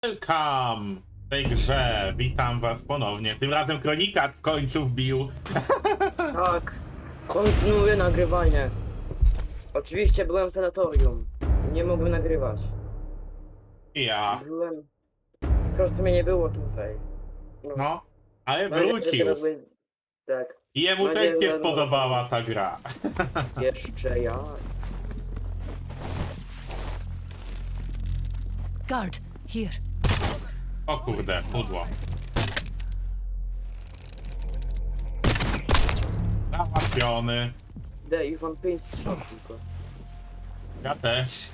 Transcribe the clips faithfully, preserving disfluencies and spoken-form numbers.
Welcome w tej grze. Witam was ponownie. Tym razem kronikarz w końcu wbił. Tak, kontynuuję nagrywanie. Oczywiście byłem w sanatorium i nie mogłem nagrywać. Ja. Byłem... Po prostu mnie nie było tutaj. No, No, ale Mam nadzieję, że wrócił. teraz będzie- Tak, I jemu Mam też nadzieję, się że- spodobała ta gra. jeszcze ja. Guard, here. O kurde, pudło. Załatwiony. Idę i wam pięć strzał tylko. Ja też.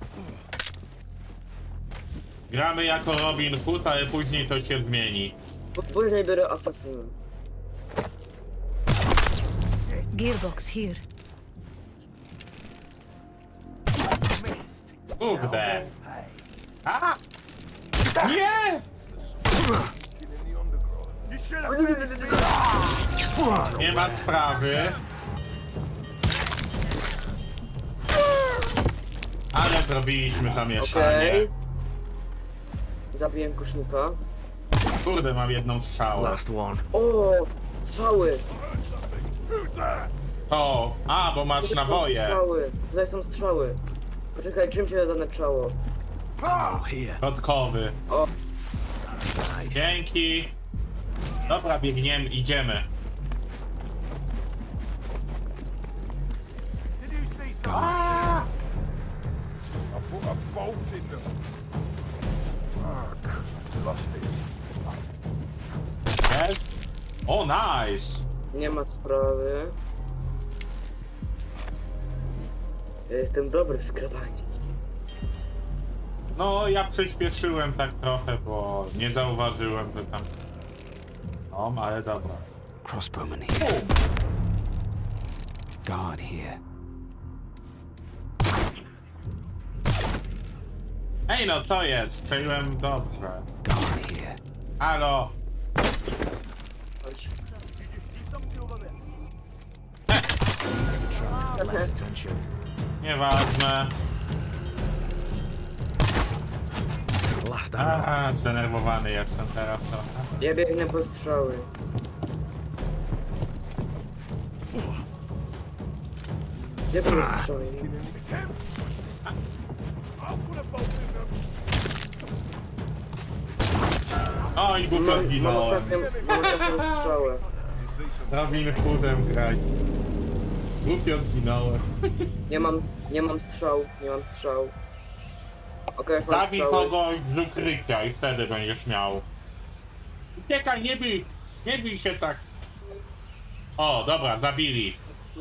Gramy jako Robin Hood, ale później to się zmieni. Bo później biorę asasynem. Gearbox here. Kurde. A! Nie! Nie ma sprawy. Ale zrobiliśmy zamieszanie. Okej. Zabiłem kusznika. Kurde, mam jedną strzałę. Last one. O, strzały! O, a, bo masz Tutaj są naboje. strzały. Tutaj są strzały. Poczekaj, czym się zanęczało? Oh, here. Środkowy. O, Nice. Dzięki. Dobra, biegniemy, idziemy. A! Jest? O, nice. nie ma sprawy. Ja jestem dobry w skradaniu. No, ja przyspieszyłem tak trochę, bo nie zauważyłem, że tam... O, ale dobra. Crossbowman here. Guard here. Ej, no co jest? Strzeliłem dobrze. Guard here. Halo. Chodź. Attract less attention. Nieważne. Last arrow. A, zdenerwowany jestem teraz trochę. Ja biegnę po strzały. Gdzie były strzały? O, i głupio Mam zginąłem. ostatnią mam ostatnią strzałę. Robin Hoodem grać. Głupio zginąłem. Nie mam, nie mam strzał, nie mam strzał. Okej, okay, Zabij kogoś z ukrycia i wtedy będziesz miał. Uciekaj, nie bij, nie bij się tak. O, dobra, zabili.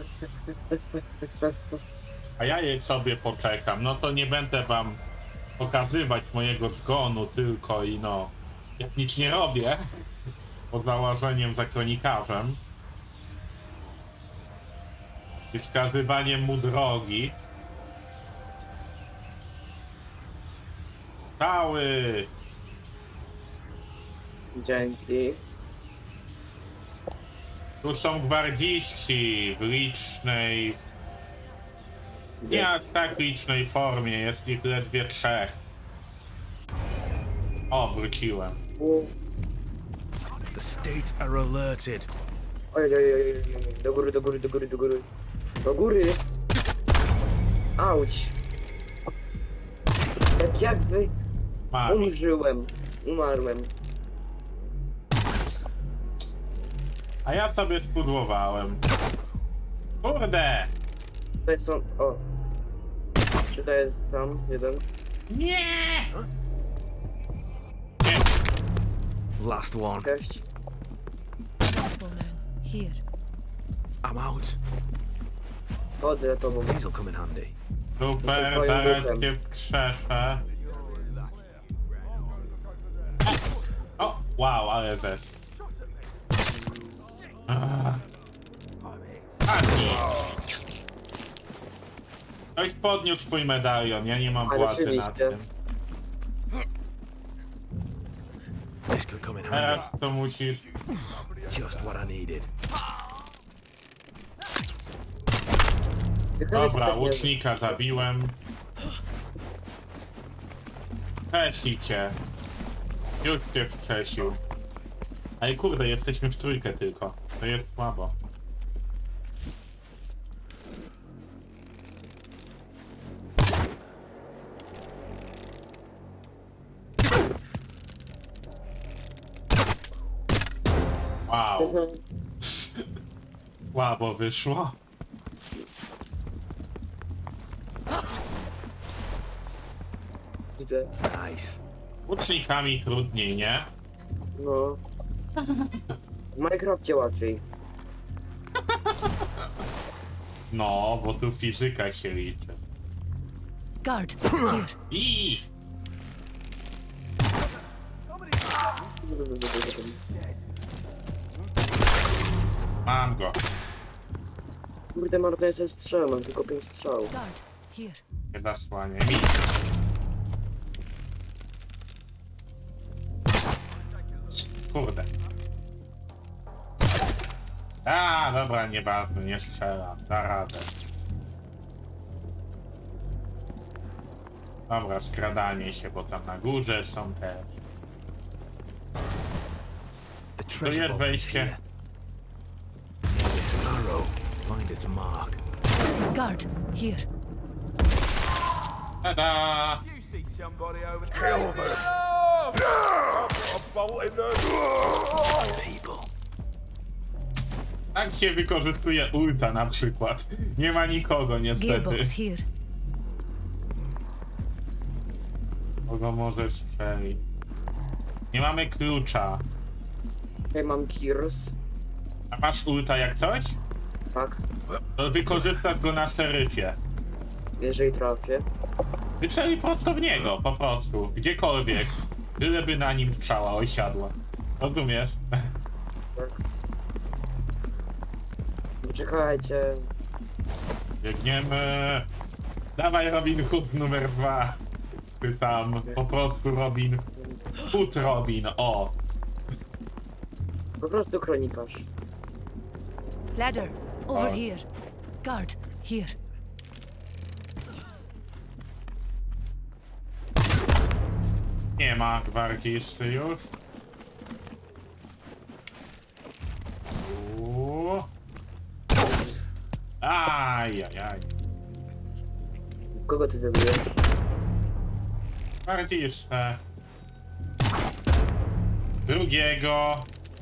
A ja je sobie poczekam. No to nie będę wam pokazywać mojego zgonu tylko i no... Jak nic nie robię, pod założeniem za kronikarzem i wskazywaniem mu drogi. Cały! Dzięki. Tu są gwardziści w licznej... Nie aż tak licznej formie, jest ich ledwie trzech. O, wróciłem. U. The states are alerted. Oj, oj, oj, oj, oj, do góry, do góry, do góry, do góry. Do góry! Auć! Tak jakby Mam. umrzyłem. Umarłem. A ja sobie spudłowałem. Kurde! Tutaj są... o. Czy to jest tam jeden? Nie! Last one. Cześć. Crossbowman here. I'm out. Chodzę za tobą. These'll come in handy. Super, Jestem twoim zaraz duchem. cię wkrzeszę. O, wow, ale zes. Ani. Ktoś podniósł swój medalion, ja nie mam Ale władzy nad oczywiście. tym. This could come in Teraz handy. to musisz... Just what I needed. Dobra, łucznika zabiłem. Peszlicie. Już cię wskrzesił. Ej kurde, jesteśmy w trójkę tylko. To jest słabo. Wow. Słabo wyszło. Idę. Nice. Łucznikami trudniej, nie? No. W Minecrafcie łatwiej. No, bo tu fizyka się liczy. Guard, here. I mam go. Kurde, marnuję sobie strzał, mam tylko pięć strzał. Guard, here. Nie zasłanie mi. Kurde. A, dobra, nieważne, nie strzelam. Da radę. Dobra, skradanie się, bo tam na górze są też. The Tu treasure jest vault is wejście. here. There's an arrow. Find its mark. Guard, here. Tada! You see somebody over there? Over. Oh, I'm bolting them. People. Tak się wykorzystuje ulta na przykład. Nie ma nikogo niestety. Gearbox here. Kogo może strzelić? Nie mamy klucza. Ja mam Gears. A masz ulta jak coś? Tak. To wykorzystasz go na szeryfie. Jeżeli trafię. Wyczeli prosto w niego, po prostu. Gdziekolwiek. Byleby na nim strzała osiadła. Rozumiesz? Tak. Czekajcie. Biegniemy. Dawaj Robin Hood numer dwa. Pytam. Po prostu Robin. Hood Robin, o. Po prostu kronikarz. Ladder, over Oh. here. Guard, here. Nie ma gwardzisty już. Uuu. Ajajaj. Kogo ty zabiłeś? Gwardzistę. Drugiego.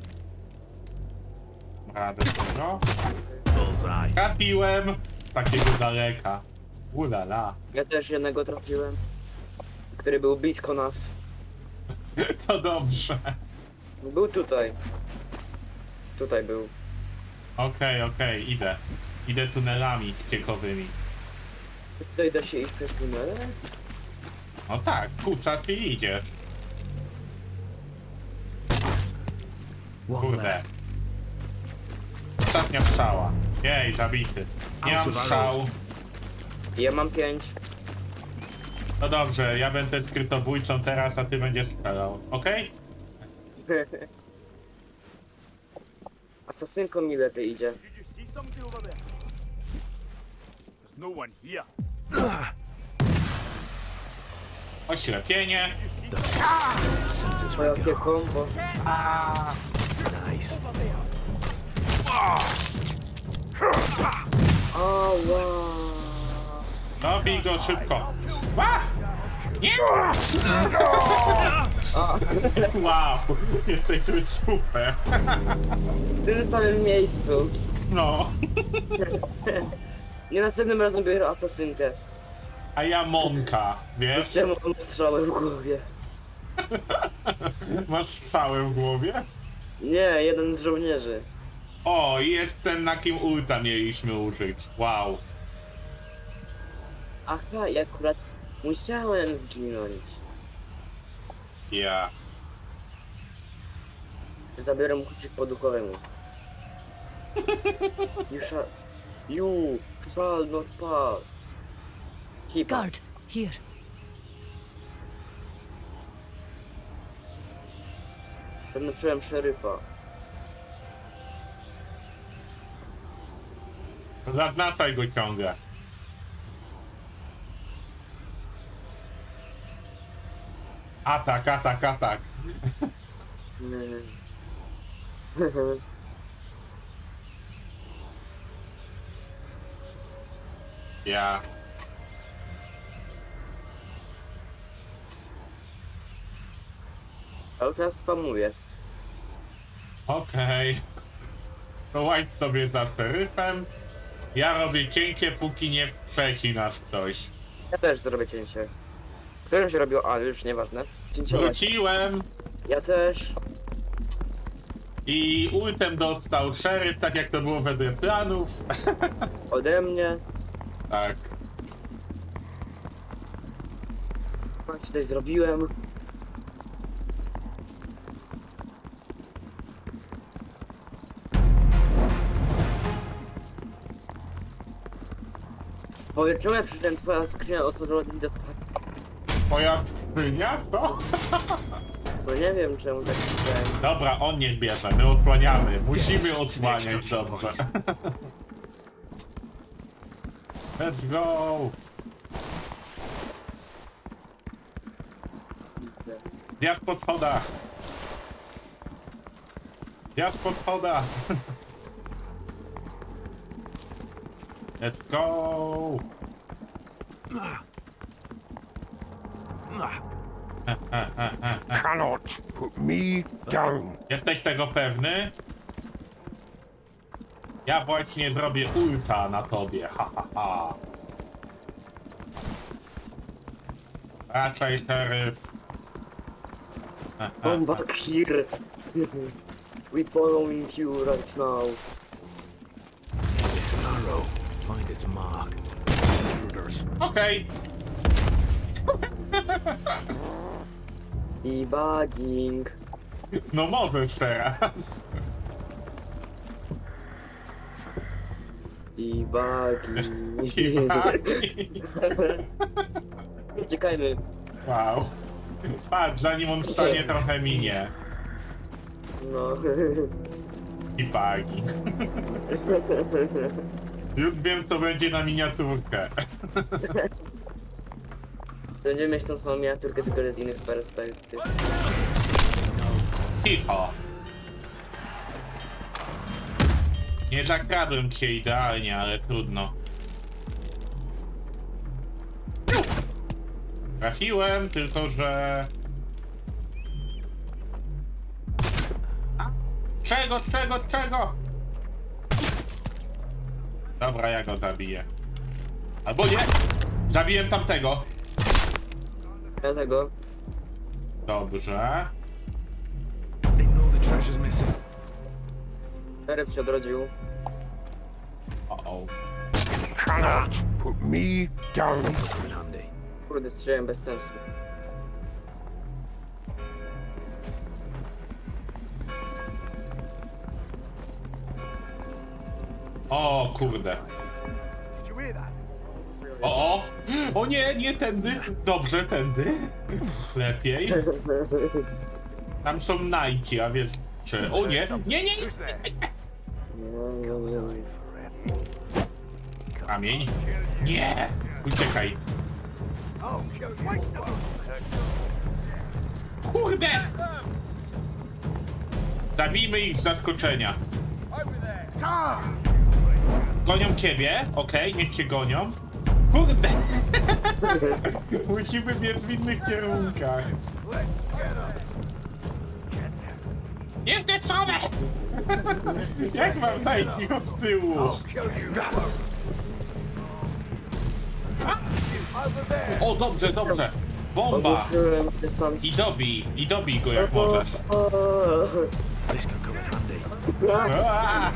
Radę tego. Bullseye. Trafiłem z takiego daleka. Ulala. Ja też jednego trafiłem. Który był blisko nas. To dobrze. Był tutaj. Tutaj był. Okej, okej, idę. Idę tunelami ciekowymi. Tutaj da się iść przez tunele? No tak, kuca ty idzie. One Kurde. left. Ostatnia strzała. Jej, zabity. Nie mam strzału. Ja mam pięć. No dobrze, ja będę skrytobójcą teraz, a ty będziesz strzelał. Okej? Asasynką mi lepiej idzie. Did you see something over there? There's no one here. Oślepienie. Sends us Moja regards. opieką, bo... Nice. Ała. Dobij go szybko. Ła! Nie! A, Wow, jesteśmy super. w tym samym miejscu. No. Nie następnym razem biorę asasynkę. A ja Monka, wiesz? Czemu mam strzały w głowie? Masz strzały w głowie? Nie, jeden z żołnierzy. O, i jest ten, na kim ulta mieliśmy użyć. Wow. Aha, i akurat musiałem zginąć. Ja. Zabiorę mu kluczyk poduchowemu. You shall... You shall not pass. Keep Guard, us. here. Zaznaczyłem szeryfa. Zaznaczaj go ciągle. Atak, atak, atak. Nie. Ja. Cały czas spamuję. Okej. To łajdź sobie za szeryfem. Ja robię cięcie, póki nie wskrzesi nas ktoś. Ja też zrobię cięcie. Którym się robiło? A, już nieważne. Cięciować. Wróciłem Ja też. i ultem dostał szeryf, tak jak to było wedle planów. Ode mnie. Tak. Coś tutaj zrobiłem. Powiedz, czemu ja przyszedłem, twoja skrzynia otworzyła drzwi do sklepu? Twoja skrzynia? Co? No nie wiem czemu tak przyszedłem. Dobra, on niech bierze, my odsłaniamy. Musimy odsłaniać dobrze. Let's go! Zjazd po schodach! Zjazd po schodach! Let's go! Cannot put me down. Jesteś tego pewny? Ja właśnie zrobię ulta na tobie, ha ha ha. Raczej szeryf. Come back here. We following you right now. It's an arrow. Find its mark. Intruders. Okej. Debugging. No możesz teraz. Debugging. Uciekajmy. Wow. Patrz, zanim on wstanie, trochę minie. No. I pagi. Już wiem, co będzie na miniaturkę. Będziemy mieć tą samą miniaturkę, tylko z innych perspektyw. Cicho. Nie zakradłem cię idealnie, ale trudno. Trafiłem, tylko że... A? Czego, czego, czego? Dobra, ja go zabiję. Albo nie! Zabiłem tamtego. Ja tego. Dobrze. They know the treasure's missing. Ryb się odrodził. O, o. Cannot put me down. These will come in handy. Kurde, strzeliłem bez sensu. O kurde. O, o! O nie, nie tędy! Dobrze, tędy. Lepiej. Tam są najci, a wiesz... Czy... O nie! Nie, nie, nie! Nie, nie, nie. Kamień. Nie! Uciekaj. Kurde! Zabijmy ich z zaskoczenia. Gonią ciebie, okej, niech się gonią. Kurde! Musimy biec w innych kierunkach. Jesteś same! Jak mam dać ich od tyłu? O, dobrze, dobrze. Bomba! Odłożyłem się sam. I dobij, i dobij go jak możesz. This can come in handy. Aaa!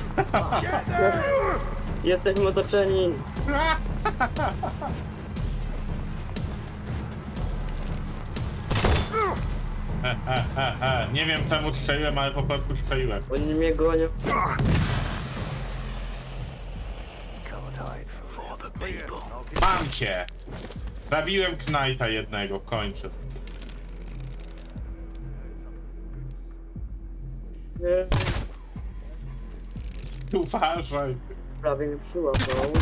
Jesteśmy otoczeni. He, he, he, he. Nie wiem czemu strzeliłem, ale po prostu strzeliłem. Oni mnie gonią. For the people. Mam cię! Zabiłem Knighta jednego w końcu. Nie, Uważaj. prawie mnie przyłapał.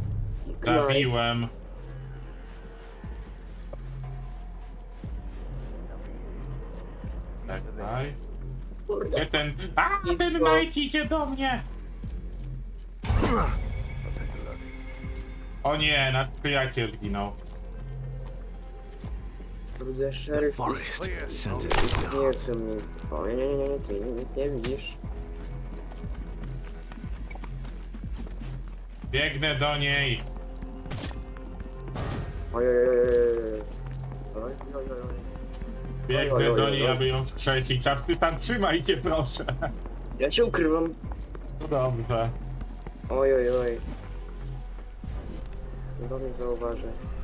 Zabiłem. Czekaj. Kurde. Gdzie ten... A, ten Blisko. Knight idzie do mnie! I'll take a look. O nie, nasz przyjaciel zginął. Kurde, The szeryf forest sends its nie regards. chce mi. O nie, nie, nie, nie, ty nic nie widzisz. Biegnę do niej. Oj, oj, oj, oj, oj, oj, oj, oj. Biegnę Oj, oj, do oj, niej, oj. aby ją wskrzesić. A ty tam trzymajcie, proszę. Ja się ukrywam. No dobrze. Oj, oj, oj. Chyba mnie zauważy.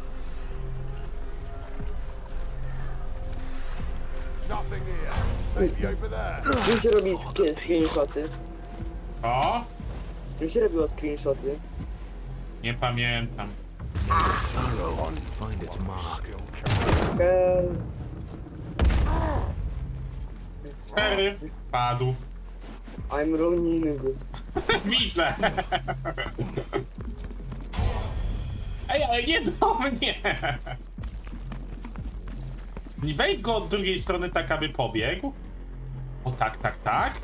Nothing here. Maybe over there. Czym się robi sk- screenshoty? O? Czym się robiło screenshoty? Nie pamiętam. Arrow and find its mark. Eee, Cztery. Padł. I'm running. Widzę. Ej, ale nie do mnie. Nie wejdź go od drugiej strony tak, aby pobiegł. O tak, tak, tak.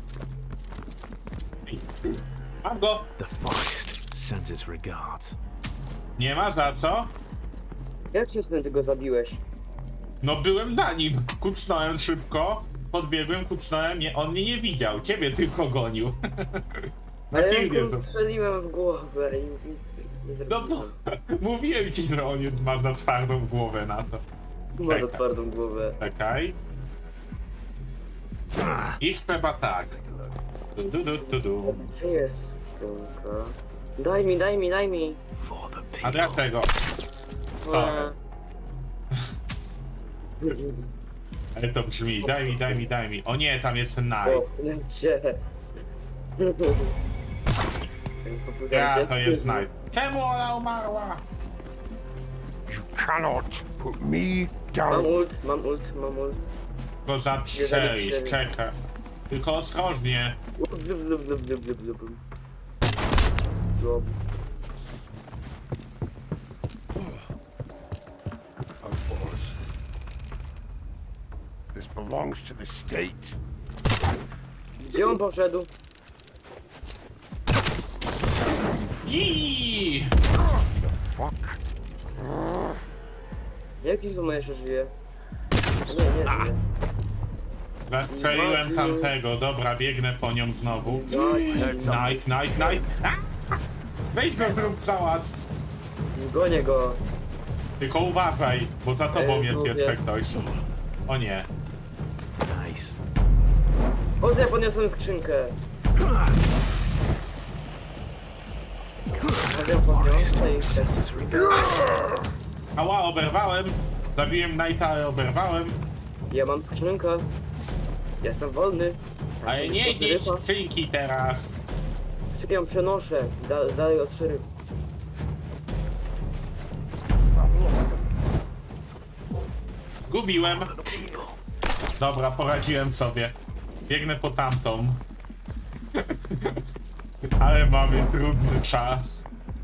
Ej. Mam go. The forest sends its regards. Nie ma za co. Jak się z tego zabiłeś? No byłem na nim. Kucnąłem szybko. Podbiegłem, kucnąłem. Nie, on mnie nie widział. Ciebie tylko gonił. Na Ale ciebie ja to. mu strzeliłem w głowę i i- nie No zrobiłem. bo mówiłem ci, że on jest- ma za twardą głowę na to. Ma za czekaj. twardą głowę. Czekaj. Ich trzeba tak. Du, du, du, du, du. Gdzie jest skrzynka? Daj mi, daj mi, daj mi. For the A people. dlaczego? Eee, Ale to brzmi, daj mi, daj mi, daj mi. O nie, tam jest ten naj. Popnęcie. Ja, to jest naj. Czemu ona umarła? You cannot put me Mam down. ult, mam ult, mam ult. Go zastrzelić, czekaj. Tylko ostrożnie. Blub, blub, blub, blub, blub, blub, blub. Blub. Of course. This belongs to the state. Gdzie on poszedł? Iii! The fuck? Jaki zuma jeszcze żyje? A nie, nie żyje. Zastrzeliłem tamtego, dobra, biegnę po nią znowu. Night, night, night! A! Weź go, zrób załatw! Gonię go. Tylko uważaj, bo za tobą Ej, jest lubię. jeszcze ktoś. O nie. Nice. O, ja podniosłem skrzynkę. Mogę podniosę i chcę. Sends its regards. Ała, oberwałem. Zabiłem Knighta, ale oberwałem. Ja mam skrzynkę. Jestem wolny. Ale nie Jestem idź szeryfa. skrzynki teraz. Czekaj, ją przenoszę. Da, dalej od szeryfa. Zgubiłem. For the people. Dobra, poradziłem sobie. Biegnę po tamtą. Ale mamy trudny czas.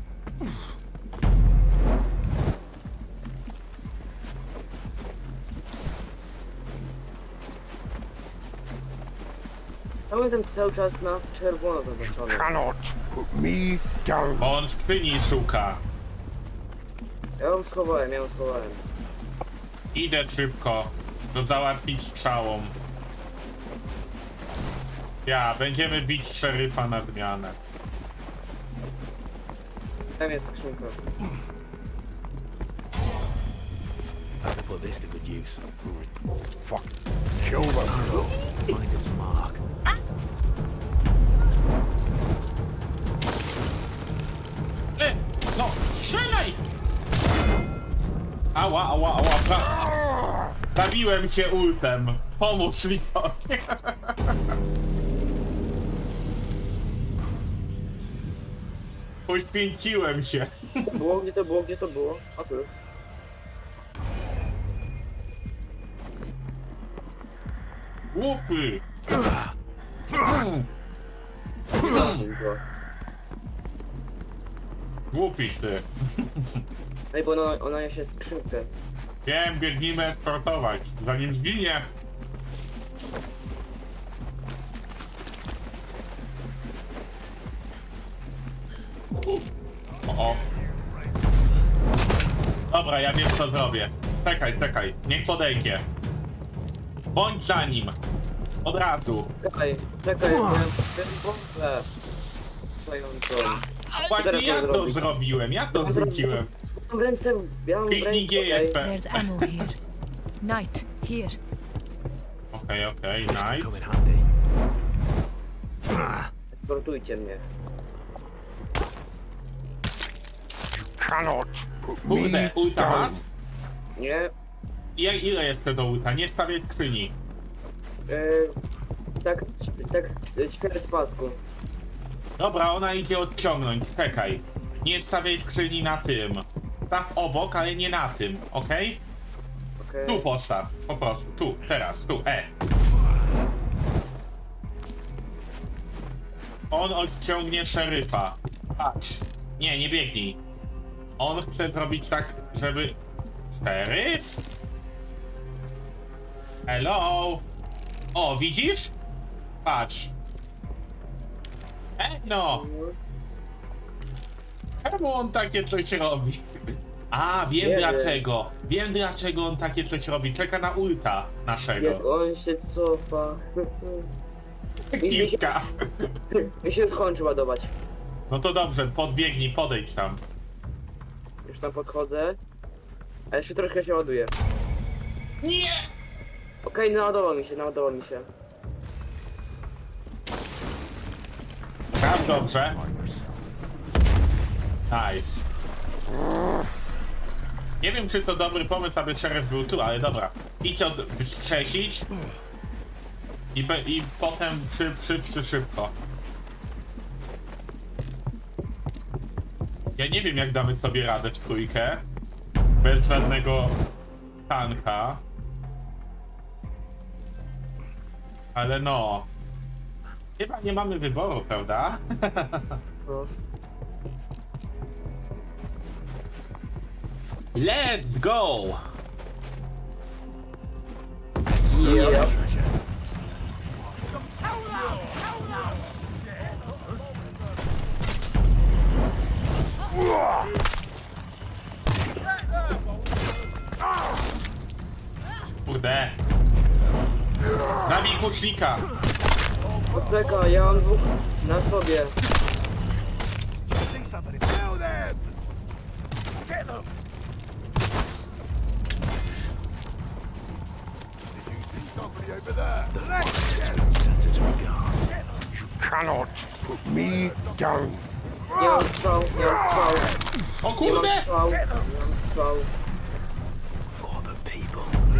Tam jestem cały czas na czerwono zaznaczony. Cannot put me down. Bo on skrzyni szuka. Ja ją schowałem, ja ją schowałem. Idę szybko. To załatwić strzałą. Ja, będziemy bić szeryfa na zmianę. Tam jest skrzynka. I can put this to good use. Fuck. Kill them. Arrow, find its mark. E, no, strzelaj! Ała, ała, ała, pra... Zabiłem cię ultem. Pomóż mi to. Poświęciłem się. Było, gdzie to było, gdzie to było? A tu. Głupy. Było. Głupi ty. Ej, bo ona, ona niesie skrzynkę. Wiem, biegnijmy eksportować. Zanim zginie. O, o. Dobra, ja wiem co zrobię. Czekaj, czekaj, niech podejdzie. Bądź za nim. Od razu. Czekaj, czekaj, miałem miałem bombę. Stojącą. Właśnie Teraz ja to to zrobić. zrobiłem, ja to wrzuciłem. Mam w ręce, ja mam w Kliknij ręce, G okej. F P. There's ammo here. Knight, here. Okej, okej, Come nice. in handy. Ah, Eskortujcie mnie. Cannot put Kurde, me ulta down. masz? Nie, I ile jeszcze do ulta? Nie stawiaj skrzyni. yy, tak, tak, yy, ćwierć pasku. Dobra, ona idzie odciągnąć, czekaj. Nie stawiaj skrzyni na tym. Staw obok, ale nie na tym, okej? Okej. Tu postaw, po prostu, tu, teraz, tu, E. On odciągnie szeryfa. Patrz. Nie, nie biegnij. On chce zrobić tak, żeby... Szeryf? Hello? O, widzisz? Patrz. Ej no! Czemu on takie coś robi? A, wiem Nie wiem. dlaczego. Wiem dlaczego on takie coś robi. Czeka na ulta naszego. Jak on się cofa. Kilka. Mi się już kończy ładować. No to dobrze, podbiegnij, podejdź tam. Już tam podchodzę. A jeszcze trochę się ładuje. Nie! Okej, naładował mi się, naładował mi się. Tak, dobrze. Nice. Nie wiem, czy to dobry pomysł, aby szeryf był tu, ale dobra. Idź od... wskrzesić. I, be, i potem przy, wszyscy szybko. Ja nie wiem, jak damy sobie radę w trójkę. Bez żadnego tanka. Ale no... Chyba nie mamy wyboru, prawda? No. Let's go! Ja. treasure. Kurde. Zabij kusznika. Poczekaj, ja mam dwóch na sobie. See somebody. Kill them! Get them! Did you see somebody over there? The forest sends its regards. You cannot put me down. Nie mam strzał, nie mam strzał. O Nie mam kurde! strzał, nie mam strzał. For the people.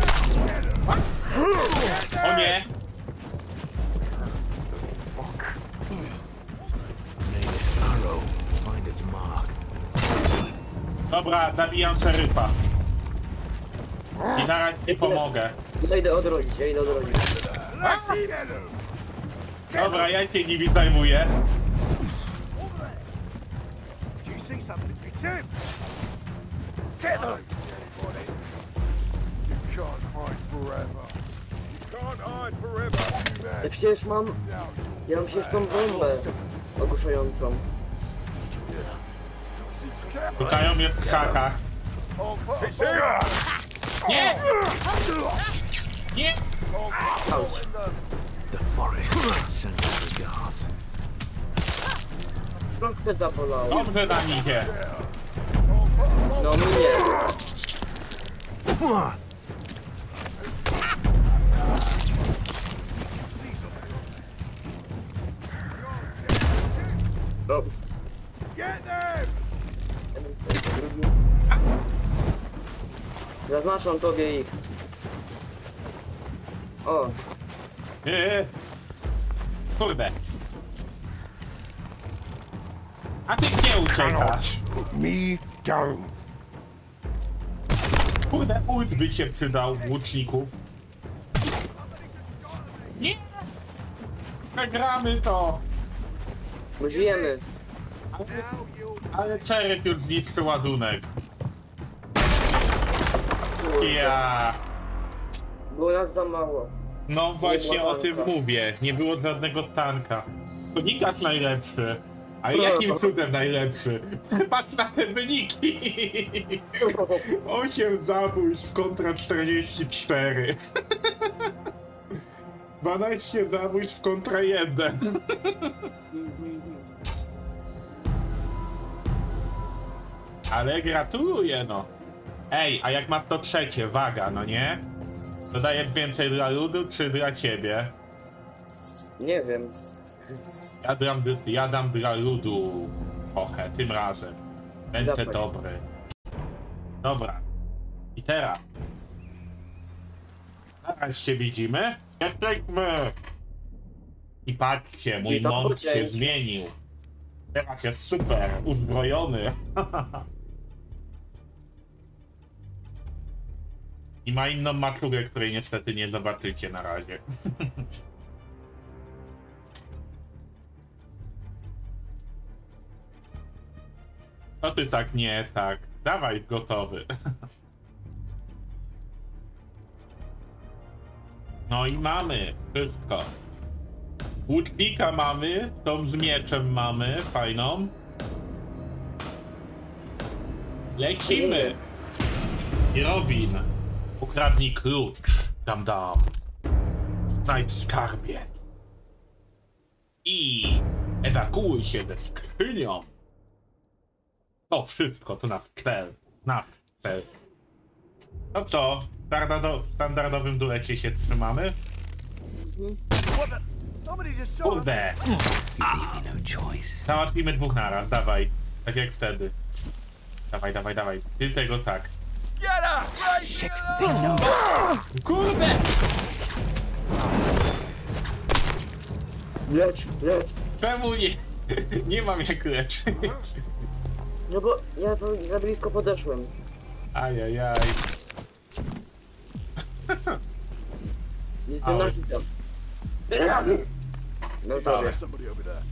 O nie! May this arrow find its mark. Dobra, zabijam szeryfa. I zaraz ci pomogę. Ja idę odrodzić, ja idę odrodzić. Dobra, ja cię nimi zajmuję. Do you see somebody? It's him! Get them! You can't hide forever. You can't hide forever, you Ja man. przecież mam, ja mam przecież tą bombę ogłuszającą. Pytają mnie w krzakach. It's here! Nie! Nie! Auć. The forest sends its regards. Trochę zabolało. Dobrze nam idzie. No mnie. No. Get them! Zaznaczam tobie ich. O, Yy. Kurde. A ty gdzie uciekasz? Put me down. Kurde, ult by się przydał łuczników. Nie! Przegramy to! my żyjemy. Ale szeryf już zniszczył ładunek. Ja. Było nas za mało. No właśnie było o tym tanka. mówię. Nie było żadnego tanka. Konikarz najlepszy. A jakim cudem najlepszy? Patrz na te wyniki! osiem zabójstw kontra czterdzieści cztery. dwanaście zabójstw kontra jeden. Ale gratuluję, no. Ej, a jak masz to trzecie, waga, no nie? Dodajesz więcej dla ludu, czy dla ciebie? Nie wiem. Ja dam, ja dam dla ludu trochę, tym razem. Będę Zapłać. dobry. Dobra. I teraz. Zaraz się widzimy. Jesteśmy. I patrzcie, mój I to mąż się pocięć. zmienił. Teraz jest super, uzbrojony. I ma inną maczugę, której niestety nie zobaczycie na razie. To ty tak nie, tak. Dawaj, gotowy. No i mamy wszystko. Łucznika mamy, tą z mieczem mamy, fajną. Lecimy! I Robin, ukradnij klucz, dam dam. Znajdź skarbie. I ewakuuj się ze skrzynią. To wszystko, to nasz cel. Nasz cel. No co? W standardowym duecie się trzymamy? What the? Somebody just shot. Kurde! Leave me no choice. Załatwimy dwóch naraz, dawaj. Tak jak wtedy. Dawaj, dawaj, dawaj. Ty tego tak. Get her! Right, Shit, get they her! know. Kurde! Lecz, lecz. Czemu nie? Nie mam jak leczyć. No bo ja za, za blisko podeszłem. Ajajaj. Jestem Oj. na hita. No to There's somebody over there.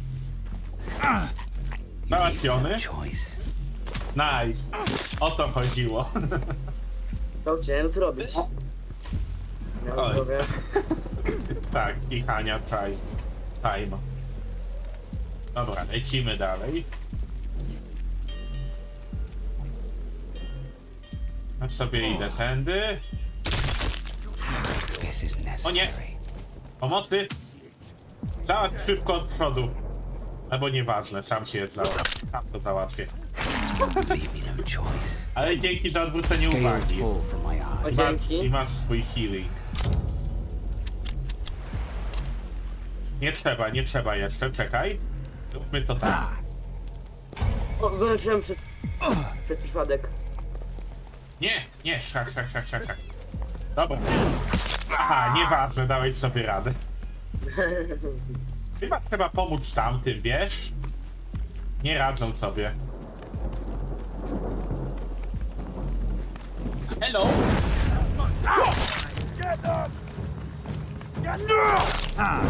Załatwiony. Choice. Nice. O to chodziło. To chciałem zrobić. Ja Oj. zrobię. Tak, kichania time. Time. Dobra, lecimy dalej. Ja sobie idę tędy. This is necessary. Pomocy! Załatw szybko od przodu. Albo nieważne, sam się załatwię. Sam to załatwię. Leave me no choice. Ale dzięki za odwrócenie Scales uwagi. fall from my O, eyes. I masz, dzięki. I masz swój healing. Nie trzeba, nie trzeba jeszcze, czekaj. Róbmy to tak. O, zobaczyłem przez... przez przypadek. Nie, nie, szak, szak, szak, szak. szak. Dobra. Aha, nieważne, dałeś sobie radę. Chyba trzeba pomóc tamtym, wiesz? Nie radzą sobie. Hello! Get them! Get them!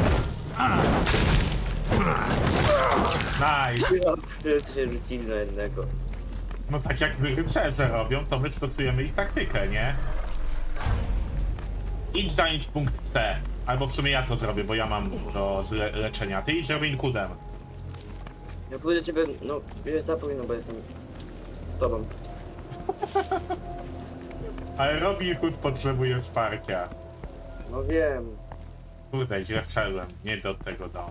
Nice! Ja wszyscy się rzucili na jednego. No tak jak wy rycerze robią, to my stosujemy ich taktykę, nie? Idź zająć punkt C. Albo w sumie ja to zrobię, bo ja mam do le leczenia. Ty idź Robin Hoodem. Ja pójdę do ciebie, no, jest za powinno, bo jestem z tobą. Ale Robin Hood potrzebuje wsparcia. No wiem. Kurde, źle wszedłem. Nie do tego domu.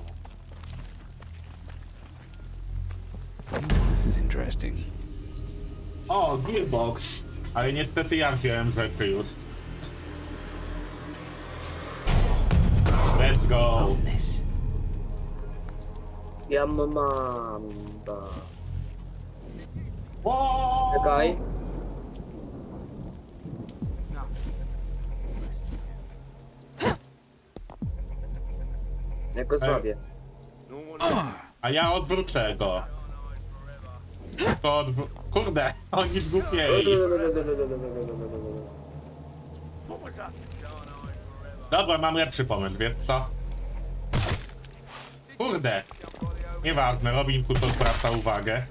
This is interesting. O, Gearbox! Ale niestety ja wziąłem rzeczy już. Let's go! Own this. Ja mam... ba. Wow! Czekaj. Jako słabiej. No one. A ja odwrócę go. To odwró... Kurde, oni zgłupieli. What was that? Dobra, mam lepszy pomysł, wiesz co? Kurde! Nieważne, Robin Hood odwraca uwagę.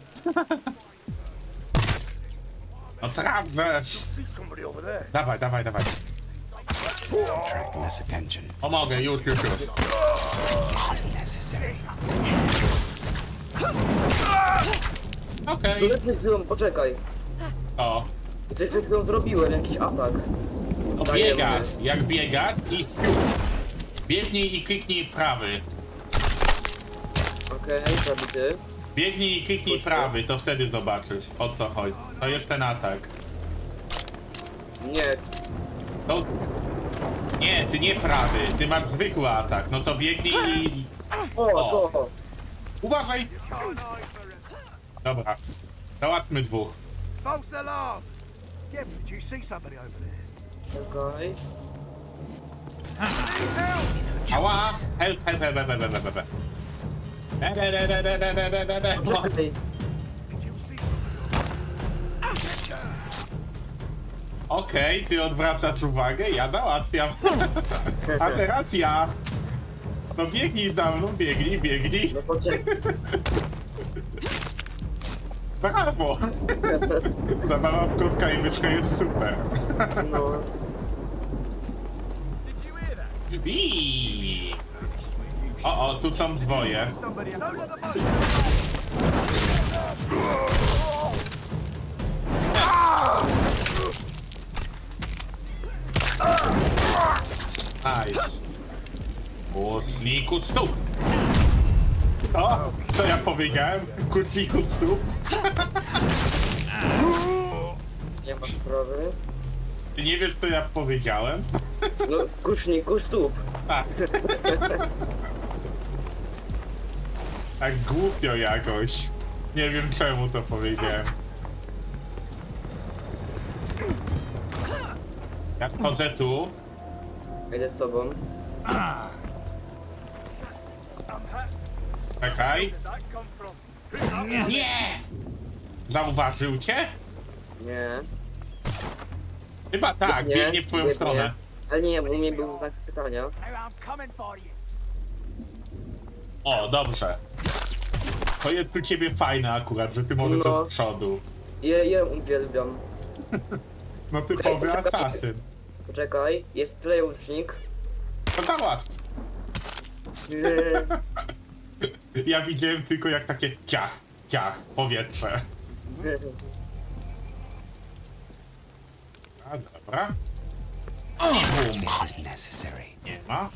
No Travis! See somebody over there. Dawaj, dawaj, dawaj. Attract less attention. Pomogę, już, już, już. This is necessary. Okej. To przed chwilą, poczekaj. O. Coś przed chwilą zrobiłem, jakiś atak. No Daję biegasz, mnie. jak biegasz i biegnij i kliknij prawy. Okej, zabity. Biegnij i kliknij prawy, to wtedy zobaczysz, o co chodzi. To jest ten atak. Nie, To... Nie, ty nie prawy, ty masz zwykły atak. No to biegnij i... o, O. to. Uważaj! Dobra, załatwmy dwóch. False alarm! Gib, do you see somebody over there? Okej. Ała! Help, help, help, help, help, help, help, help. De, de, de, de, de, de, de, de, de. Poczekaj. Did you see somebody? Okej, ty odwracasz uwagę, ja załatwiam. A teraz ja. No biegnij za mną, biegnij, biegnij. No poczekaj. Brawo! Zabawa w kotka i myszkę jest super. No. Did you hear that? I. O, o, tu są dwoje. Somebody. Don't let the boat. Nice. Kucniku stóp. O, co ja powiedziałem? Kucniku stóp. Nie ma sprawy. Ty nie wiesz, co ja powiedziałem? No, kuszniku stóp. Tak. Tak głupio jakoś. Nie wiem, czemu to powiedziałem. Ja wchodzę tu. Idę z tobą. Czekaj. Where did that come from? Nie! Zauważył cię? Nie. Chyba tak, Nie, biegnie w twoją biegnie. stronę. Ale nie, bo u mnie był znak pytania. Hey, I'm coming for you. O, dobrze. To jest u ciebie fajne akurat, że ty możesz No. od przodu. Je, je uwielbiam. No typowy asasyn. Poczekaj, jest tutaj łucznik. To załatw. Nie. Ja widziałem tylko jak takie ciach, ciach, powietrze. A dobra. This is necessary. Nie ma.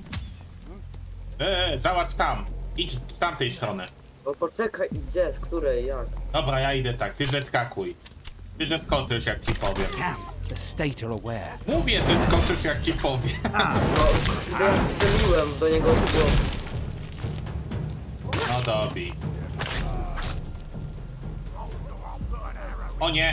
Eee, załatw tam. Idź z tamtej strony. O, poczekaj, gdzie, z której, jak? Dobra, ja idę tak, ty zeskakuj. Ty zeskoczysz jak ci powiem. Damn, the state are aware. Mówię, zeskoczysz jak ci powiem. No, to ja strzeliłem do niego w głowę. No dobi. O nie!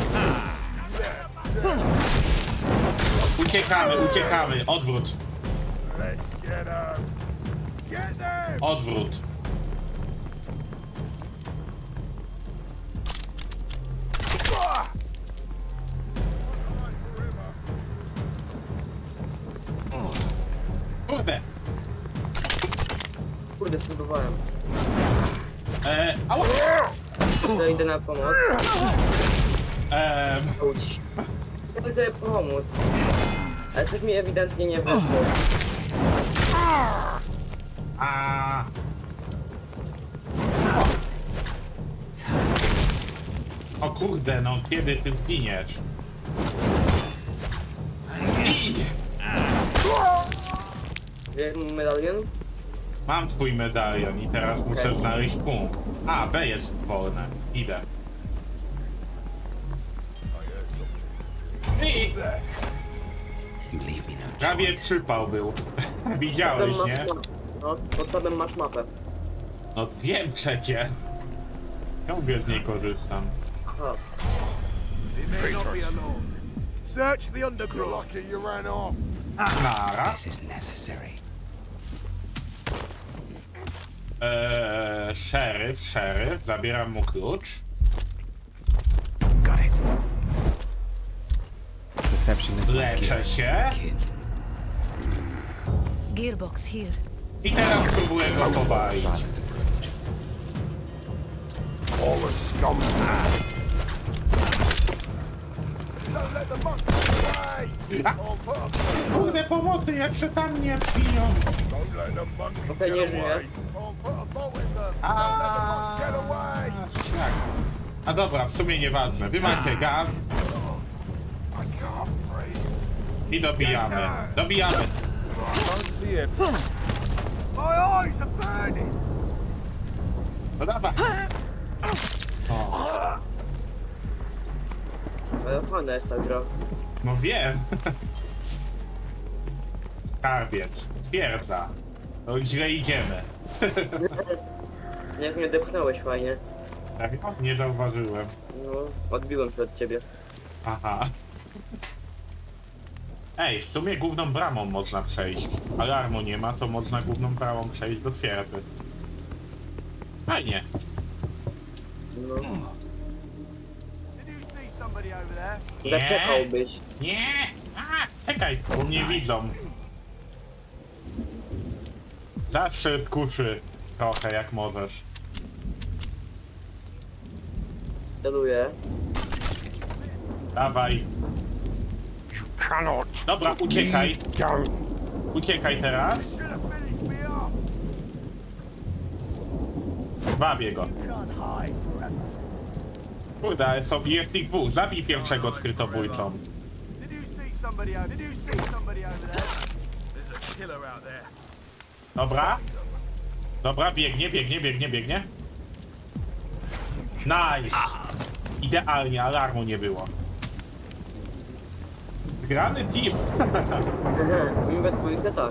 Uciekamy, uciekamy, odwrót, Let's get them. Get them. odwrót. Kurde! Kurde, spróbowałem. Eee, ała! To idę na pomoc. Eee, Chodź. Ja idę pomóc. Ale coś mi ewidentnie nie wyszło. a. O kurde, no kiedy ty zginiesz? Gin! Wiesz, medalion? Mam twój medalion i teraz muszę znaleźć punkt. A, B jest wolne. Idę. I You leave me no prawie choice. przypał był. Potem Widziałeś, masz nie? mapę. No, pod spodem masz mapę. No wiem przecie. Ciągle z niej korzystam. Aha. They may not be alone. Search the undergrowth. You're lucky you ran off. Nara. This is necessary. Eee, szeryf, szeryf. Zabieram mu klucz. Got it. Deception is my Leczę gift, się. kid. Gearbox here. I teraz próbuję go powalić. Silent approach. All the scum. Don't let the monkeys away. A, I'll put a kurde, pomocy, jeszcze tam nie piją. Don't let the monkeys Okej, nie get żyje. away. I'll put a bomb assaulting them. A, Don't let the boss get away. tak. A dobra, w sumie nieważne. Wy macie gaz I can't breathe. i dobijamy. Dobijamy. I can't see him. My eyes are burning. No dawaj. O, Ale fajna jest ta gra. no wiem. Skarbiec. Twierdza. To źle idziemy. Jak mnie depchnąłeś fajnie. Serio? Nie zauważyłem. No, odbiłem się od ciebie. Aha. Ej, w sumie główną bramą można przejść. Alarmu nie ma, to można główną bramą przejść do twierdzy. Fajnie. No. Did you see somebody over there? Nie. Zaczekałbyś. Nie! A, czekaj, bo mnie widzą. Zastrzel kuszy trochę jak możesz. Celuję. Dawaj. You cannot. Dobra, uciekaj. Don't. Uciekaj teraz. Should have finished me off. Bawię go. Can't hide forever. Kurde, ale są, jest ich dwóch. Zabij pierwszego skrytobójcą. Did you see somebody out? Did you see somebody over there? There's a killer out there. Dobra. Dobra, biegnie, biegnie, biegnie, biegnie. Nice. Idealnie, alarmu nie było. Zgrany team. Mi we dwójkę tak.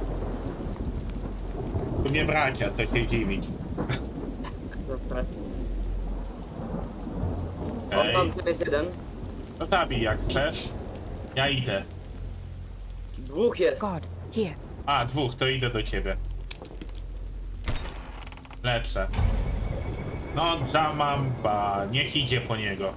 Tu nie bracia, co się dziwić. Dobra. O, Ej, tam tu jest jeden. to zabij jak chcesz. Ja idę. Dwóch jest. God, here. A, dwóch, to idę do ciebie. Lecę. No, zamamba. Niech idzie po niego.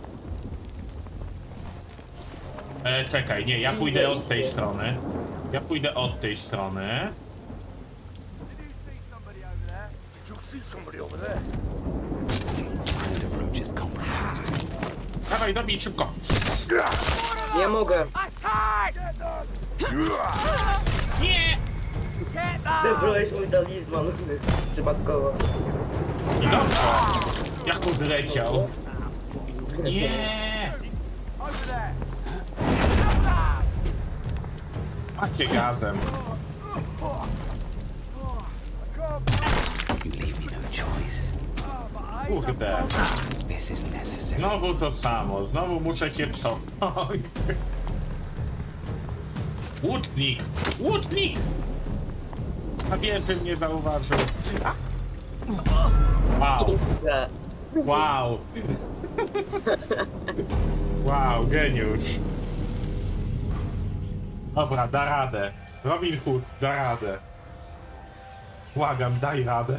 E, czekaj, nie, ja pójdę od tej strony. Ja pójdę od tej strony. Did you see somebody over there? Did you see somebody over there? Silent approach is compromised. Dawaj, dobij szybko. Nie mogę. Attack! Get them! Nie! Get them! Zebrałeś mój talizman. Przypadkowo. I dobrze. Jak on zleciał. Nie! Over there! Macie gazem. You leave me no choice. Kurde. This is necessary. Znowu to samo. Znowu muszę cię cofnąć. Łutnik! Łutnik! A pierwszy mnie zauważył. A. Wow. Kurde. Wow. Wow, geniusz. Dobra, da radę. Robin Hood, da radę. Błagam, daj radę.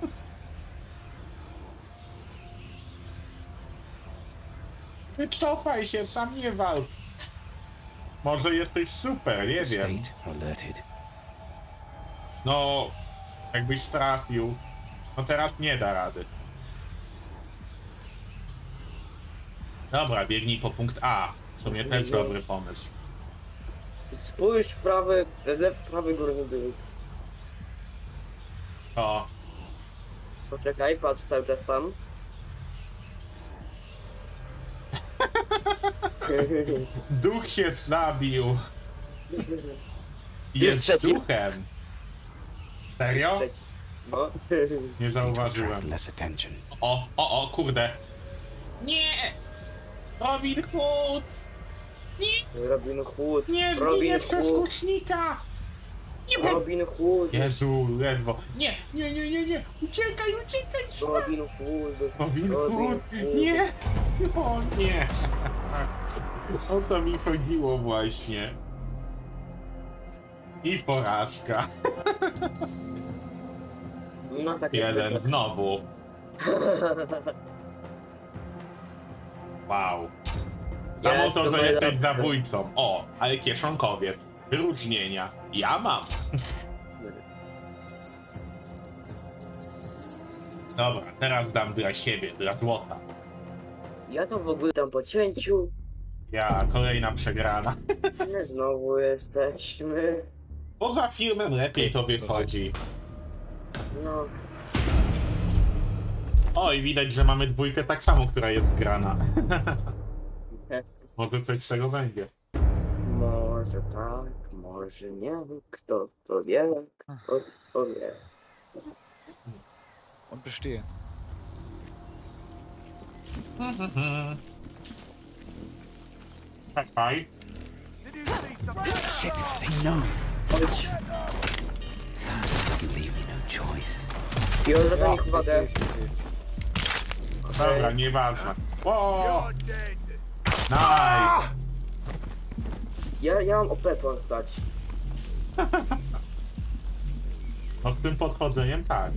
Wycofaj się, sam nie walcz. Może jesteś super, nie wiem. State alerted. No, jakbyś trafił. No teraz nie da rady. Dobra, biegnij po punkt A. W sumie też dobry pomysł. Spójrz w prawy, lew, prawy górny dół. O, Poczekaj, patrz cały czas tam. duch się zabił. Jest Jest trzeci. duchem. Serio? Trzeci. No. Nie zauważyłem. Attract less attention. O, o, o, kurde. Nie! Robin Hood! Nie, Robin Hood. nie Robin zginiesz przez Hood. łucznika! Nie będę... Robin Hood. Jezu, ledwo. Nie, nie, nie, nie, nie. Uciekaj, uciekaj. Robin Hood. Robin Hood. Nie. No nie. O to mi chodziło właśnie. I porażka. No tak Jeden jak znowu. Wow. Samo Jest, to, to że jesteś najlepsze. zabójcą. O, ale kieszonkowiec. Wyróżnienia. Ja mam. Dobra, teraz dam dla siebie, dla złota. Ja to w ogóle tam po cięciu. Ja, kolejna przegrana. My znowu jesteśmy. Poza filmem lepiej to wychodzi. No. Oj, widać, że mamy dwójkę tak samo, która jest grana. Może coś z tego będzie. Może tak, może nie. Kto to wie, kto to wie. Und bestehen. Czekaj. Did you see something? Shit, they know. Chodź. You leave me no choice. I odwracam Ja, ich ich uwagę. seh's, ich seh's. Dobra, nieważne. O, You're dead. nice. Ja, ja mam O P postać. No z tym podchodzeniem tak.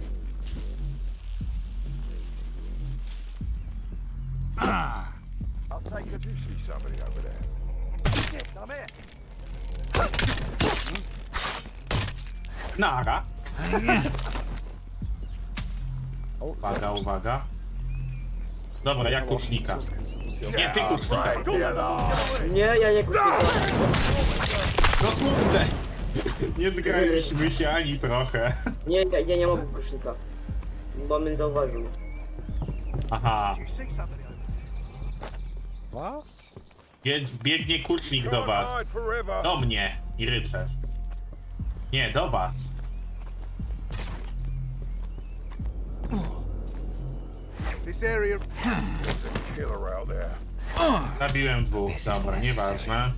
I'll take a... Did you see somebody over there? Yes, I'm here. Nara. Oh, sehr Uwaga, gut. uwaga. Dobra, ja Aber auch kusznika. so, das muss ich auch- Nie, ty kusznika. Break the alarm. Nie, ja nie kusznika. No kurde. Nie zgraliśmy się ani trochę. Nie, ja, ja nie mogę kusznika. Bo mnie zauważył. Aha. Did you see somebody over there? Was? Bie- Biegnie kucznik do Can't was. hide forever. Do mnie i rycerz. Nie, do was. This area... There's a killer out there. Zabiłem dwóch, This is dobra, necessary. nieważne.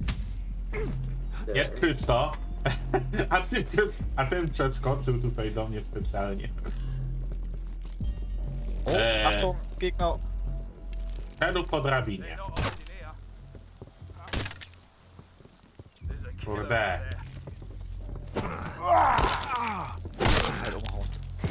Jest czysto. A ty, a ten przeskoczył tutaj do mnie specjalnie. Oh, Äh. Achtung, Gegner. Szedł po drabinie. They're not hiding here. There's a killer out Kurde. there. Das ist halt umhauen.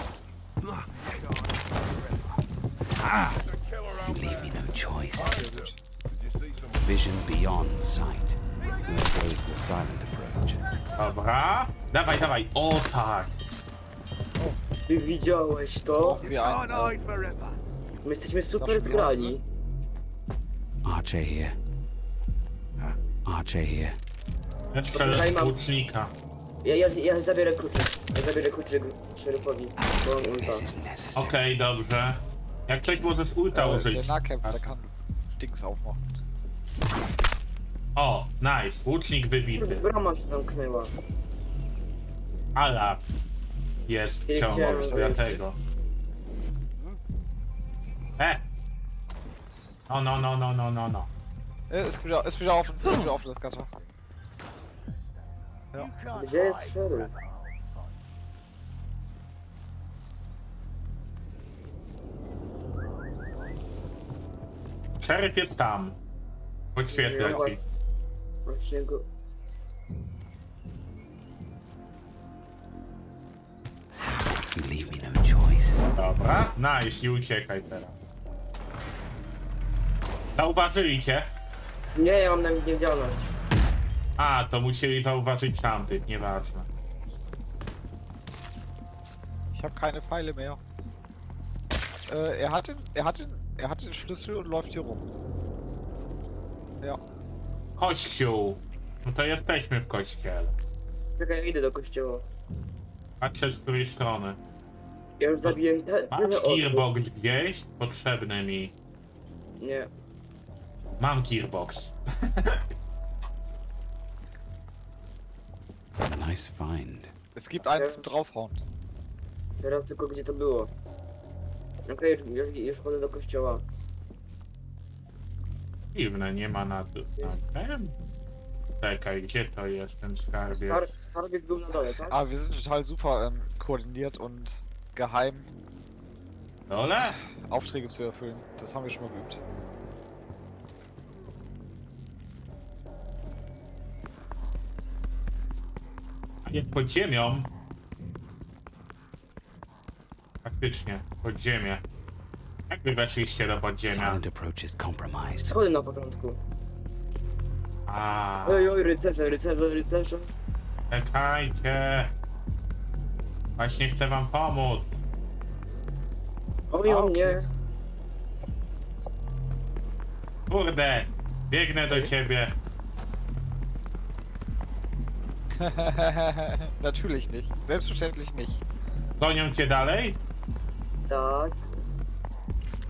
There's a killer You out leave there. me no choice. Did you see some... Vision beyond sight. There goes the silent approach. Dobra. Dawaj, dawaj. O tak. Ty widziałeś to? Wie ein, Can't äh, hide forever. My jesteśmy super Zawsze zgrani. Archer here. Archer here. Ja strzelę Tutaj z mam- łucznika. Ja, ja, ja zabiorę kluczyk. Ja zabiorę kluczyk szeryfowi. Bo on ulta. This is necessary. Okej, dobrze. Jak coś możesz ulta äh, użyć. der Nahkämpfer, der kann Dings aufmachen. O, nice. Łucznik wybity. Brama się zamknęła. Alarm jest Nie ciągle, chciałem dlatego. E! No, no, no, no, no, no, no. Äh, ist wieder, ist wieder offen, ist wieder offen, das Gatter. Ja. You can't Gdzie jest hide szeryf? Szeryf jest tam. Podświetlę Ja ci. Właśnie go... You leave me no choice. Dobra, nice i uciekaj teraz. Zauważyli cię? Nie, ja mam na nich niewidzialność. A, to musieli zauważyć tamtych, nieważne. Ich habe keine Pfeile mehr. Äh, er hat den, er hat den, er hat den Schlüssel und läuft hier rum. Ja. Kościół. No to jesteśmy w kościele. Czekaj, idę do kościoła. Patrzę z której strony. Ja już zabiłem te- Masz tyle osób. gearbox gdzieś? Potrzebny mi. Nie. Mam gearbox. Nice find. Es gibt eins zum draufhauen. Teraz tylko gdzie to było. Okej, już, już, już chodzę do kościoła. Dziwne, nie ma na, na tym. Czekaj, gdzie to jest ten skarbiec? Skar skarbiec był na dole, tak? Aber wir sind total super ähm, koordiniert und geheim Dole? Aufträge zu erfüllen. Das haben wir schon mal geübt. A nie, pod ziemią. Faktycznie, pod ziemię. Jak wy weszliście do podziemia? Silent approach is compromised. Schody na początku. A, Oj, oj, rycerze, rycerze, rycerze. czekajcie. Właśnie chcę wam pomóc. Oj, A, o okej. mnie. Kurde, biegnę do ciebie. Natürlich nicht. Selbstverständlich nicht. Gonią cię dalej? Tak.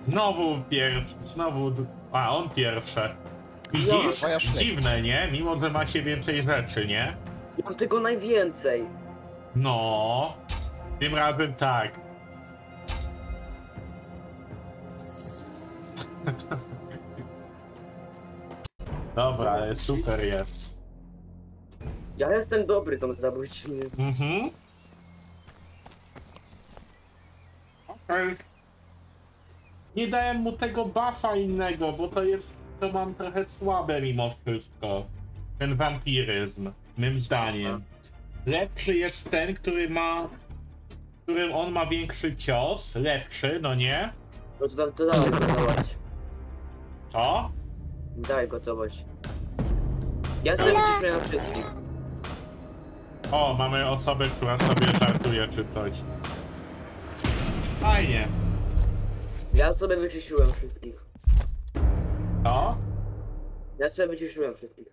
Znowu pierwszy, znowu... d- A, on pierwsze. Widzisz? Twoja szlek. Dziwne, nie? Mimo, że ma się więcej rzeczy, nie? Mam tego najwięcej. No... Tym razem tak. Dobra, ale super jest. Ja jestem dobry tą zabójczynią. Mhm. Okej. Nie dałem mu tego buffa innego, bo to jest, to mam trochę słabe mimo wszystko. Ten wampiryzm, mym zdaniem. Lepszy jest ten, który ma, w którym on ma większy cios, lepszy, no nie? No to, to, to dawaj gotować. Co? Daj gotować. Ja sobie wyciszyłem wszystkich. O, mamy osobę, która sobie żartuje czy coś. Fajnie. Ja sobie wyciszyłem wszystkich. Co? Ja sobie wyciszyłem wszystkich.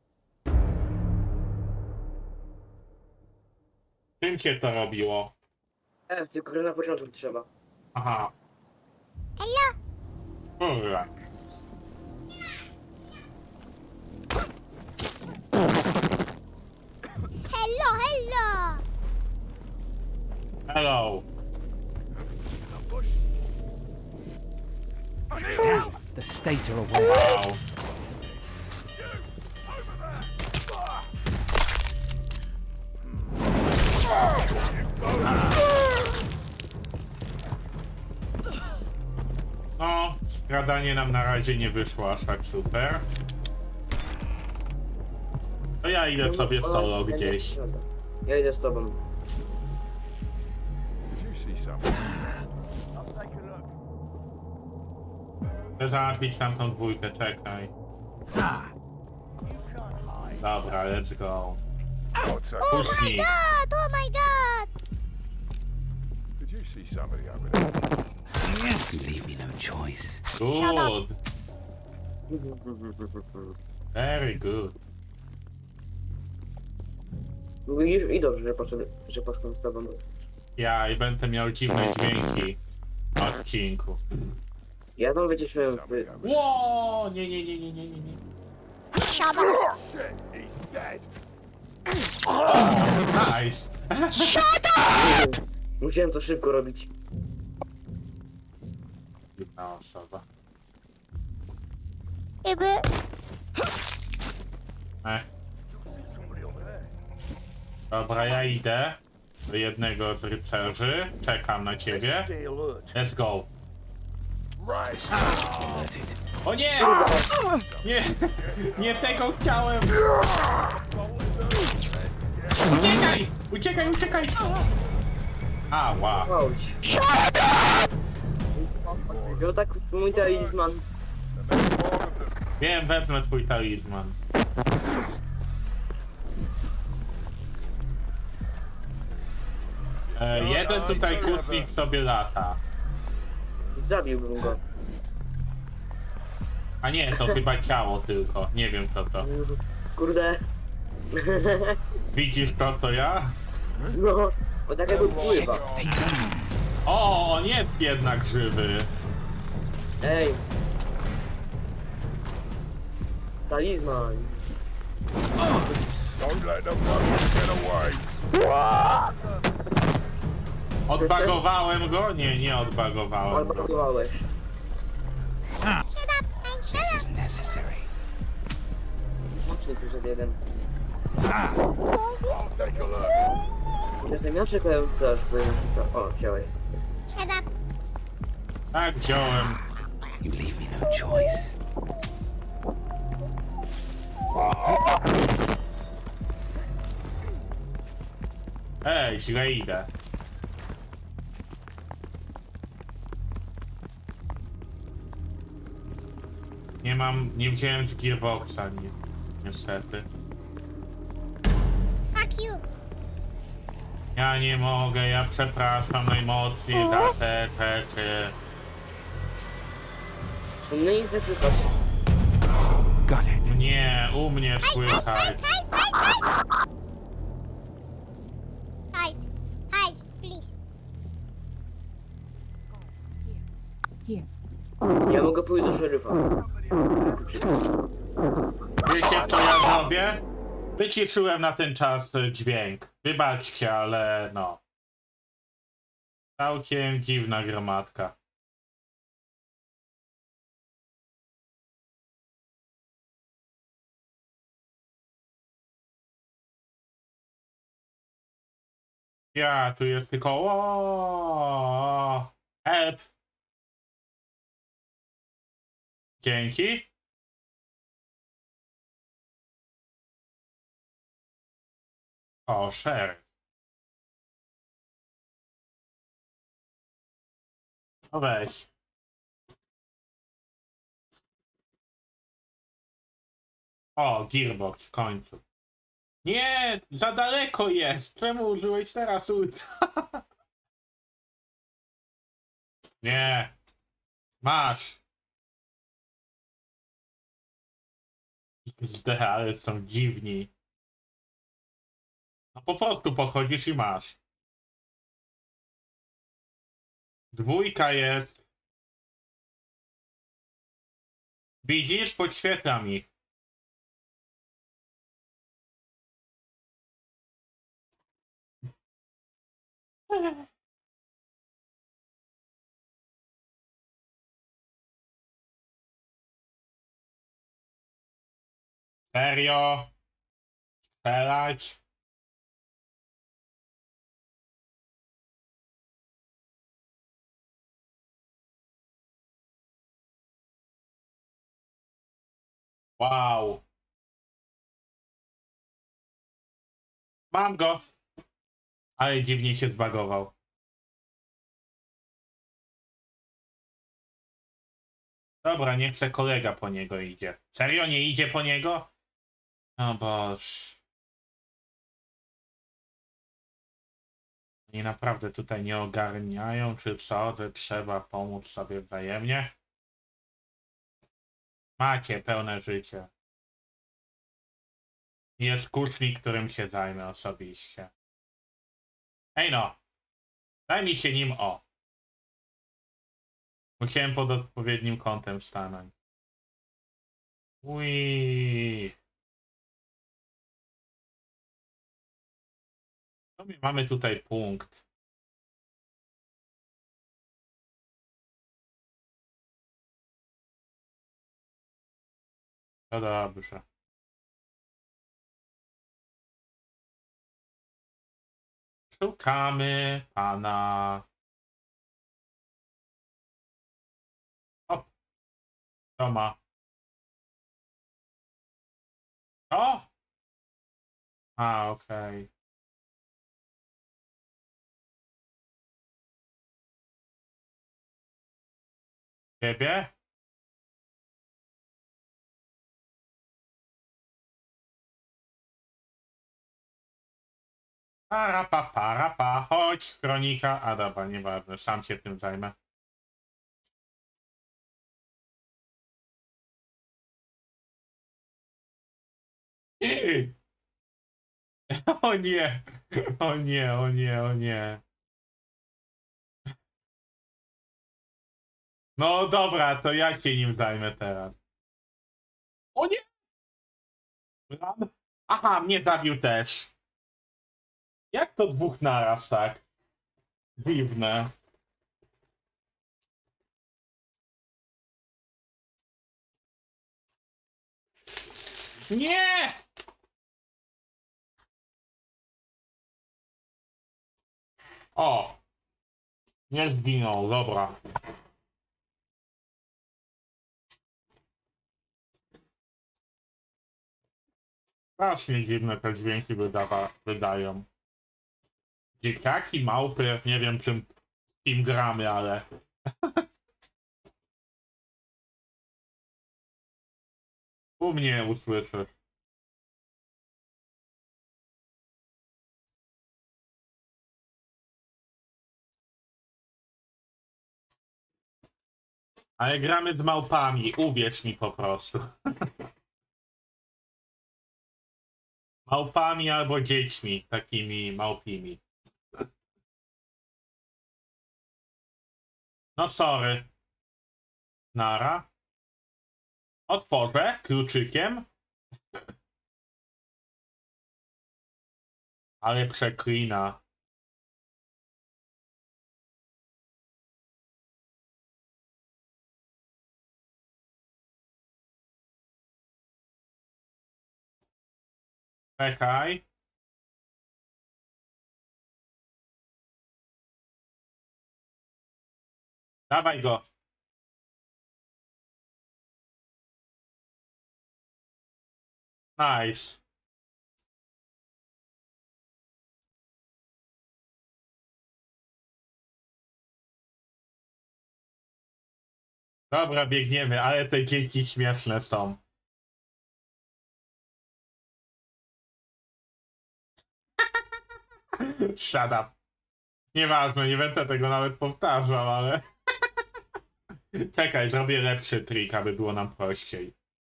Czym się to robiło? F, tylko że na początku trzeba. Aha. Kurwa. Hello, hello! Hello. Damn, the state are aware. Wow. No, skradanie nam na razie nie wyszło aż tak super. To ja idę sobie solo gdzieś. Ja idę z tobą. Did you see something? I'll take a look. Chcę załatwić tamtą dwójkę, czekaj. Dobra, let's go. What's that? Puśnij. God, oh my god! Did you see somebody over there? You leave me no choice. Good. Very good. Widzisz, i dobrze, że, poszedł, że poszłem z tobą. Ja i będę miał dziwne dźwięki w odcinku. Ja tam wyciszyłem... Somebody Wy... over there. Ło, nie, nie, nie, nie, nie, nie, nie. Shit, he's dead. Nice. Musiałem to szybko robić. Jedna osoba. Iby. Ech. Somebody over there. Dobra, ja idę do jednego z rycerzy. Czekam na ciebie. Stay alert. Let's go. Right. Alerted. O nie! Nie! Nie tego chciałem! Uciekaj! Uciekaj, uciekaj! Ała! Chodź. No tak mój talizman. Wiem, wezmę twój talizman. E, jeden tutaj kucnik sobie lata. Zabiłbym go. A nie, to chyba ciało tylko. Nie wiem co to. Kurde. Widzisz to co ja? No, bo tak jakby pływa. O, on jest jednak żywy. Ej. Talizman. Don't let them get away. Odbagowałem go? Nie, nie odbagowałem go. Odblokowałeś. Shut up and shut This is necessary. Mocny tu jest jeden. I'll take a look. Jestem ja czekałem coś, bo... O, wziąłeś. up! Shut up! Tak, wziąłem. You leave me no choice. Ej, źle idę. Nie mam, nie wziąłem z gearboxa, ni niestety. Fuck you! Ja nie mogę, ja przepraszam najmocniej za te rzeczy. U mnie nic nie słychać. Got it. Nie, u mnie słychać. Hide! Hide! Hide! Hide! Hide! Please! Here. Ja mogę pójść do szeryfa. Wiecie co ja zrobię? Wyciszyłem na ten czas e, dźwięk. Wybaczcie, ale no. Całkiem dziwna gromadka. Ja, tu jest tylko... O, help! Dzięki. O, share. No weź. O, gearbox w końcu. Nie, za daleko jest. Czemu użyłeś teraz ulta? Nie. Masz. Zde, ale są dziwni. No po prostu podchodzisz i masz. Dwójka jest. Widzisz? Podświetla mi. Serio? Strzelać? Wow. Mam go. Ale dziwnie się zbagował. Dobra, niech se kolega po niego idzie. Serio, nie idzie po niego? O Boż. Oni naprawdę tutaj nie ogarniają, czy co, że trzeba pomóc sobie wzajemnie? Macie pełne życie. Jest kusznik, którym się zajmę osobiście. Ej no! Daj mi się nim o. Musiałem pod odpowiednim kątem stanąć. Ui. No my mamy tutaj punkt. No dobrze. Szukamy pana. O! Co ma? O! A, okej. Okay. Ciebie? Para, pa, para, pa. Chodź, kronika. A dobra, nieważne, sam się tym zajmę. O nie, o nie, o nie, o nie. No dobra, to ja się nim zajmę teraz. O nie! Aha, mnie zabił też. Jak to dwóch naraz, tak? Dziwne. Nie! O! Nie zginął, dobra. Strasznie dziwne te dźwięki wydawa, wydają. Dzieciaki, małpy, nie wiem czym im gramy, ale... U mnie usłyszysz. Ale gramy z małpami, uwierz mi po prostu. Małpami albo dziećmi, takimi małpimi. No sorry. Nara. Otworzę kluczykiem. Ale przeklina. Czekaj. Dawaj go. Nice. Dobra, biegniemy, ale te dzieci śmieszne są. Shut up. Nieważne, nie będę tego nawet powtarzał, ale... Czekaj, zrobię lepszy trik, aby było nam prościej.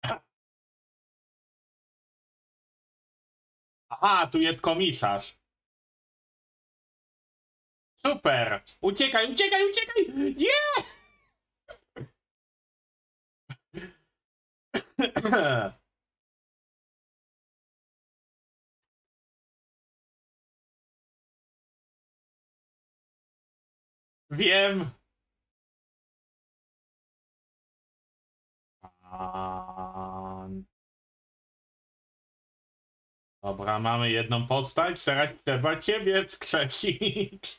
Aha, tu jest komisarz. Super! Uciekaj, uciekaj, uciekaj! Nie! Wiem! Dobra, mamy jedną postać, teraz trzeba ciebie wskrzesić.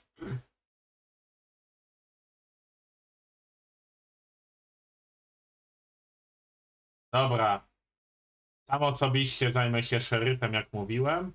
Dobra. Sam osobiście zajmę się szeryfem, jak mówiłem.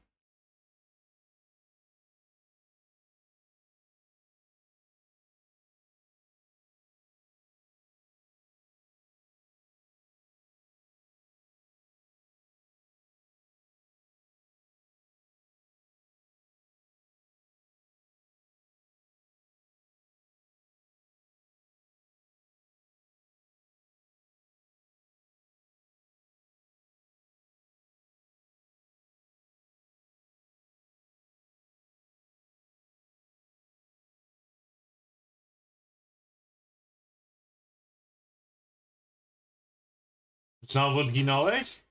Znowu zginąłeś?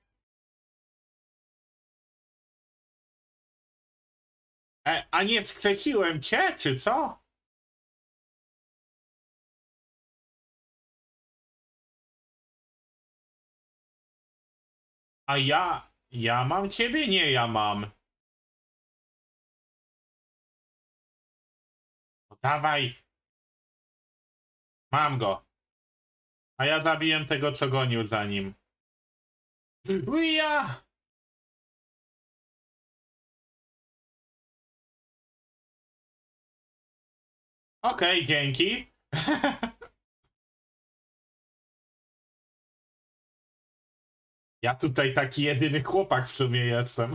E, a nie wskrzesiłem cię, czy co? A ja... Ja mam ciebie? Nie, ja mam. No dawaj. Mam go. A ja zabiję tego, co gonił za nim. Uja! Okej, okay, dzięki. Ja tutaj taki jedyny chłopak w sumie jestem.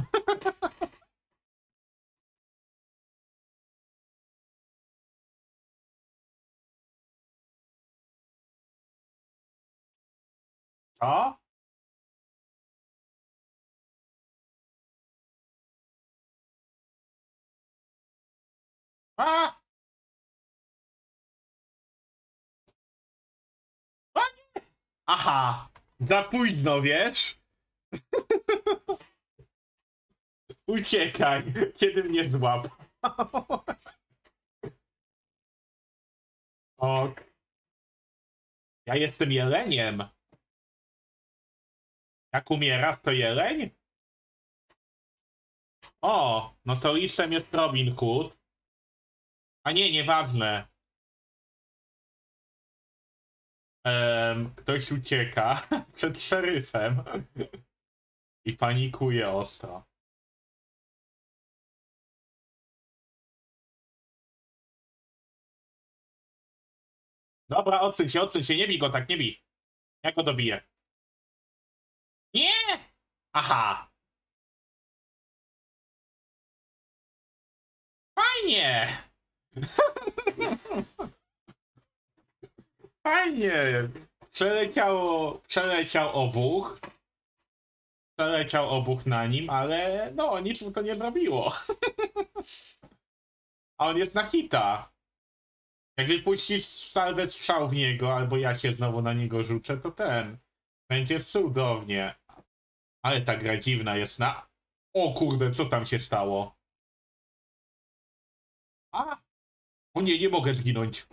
Co? A! A! Aha! Za późno, wiesz? Uciekaj, kiedy mnie złapał. Ok. Ja jestem jeleniem. Jak umierasz, to jeleń? O, no to lisem jest Robin Hood. A nie, nieważne. Um, ktoś ucieka przed szeryfem i panikuje ostro. Dobra, odsuń się, odsuń się, nie bij go tak, nie bij. Ja go dobiję. Nie! Aha! Fajnie! Fajnie! Przeleciało, przeleciał obuch. Przeleciał obuch na nim, ale no, nic mu to nie zrobiło. A on jest na hita. Jak wypuścisz salwę strzał w niego, albo ja się znowu na niego rzucę, to ten. Będzie cudownie. Ale ta gra dziwna jest na... O kurde, co tam się stało? A! O nie, nie mogę zginąć.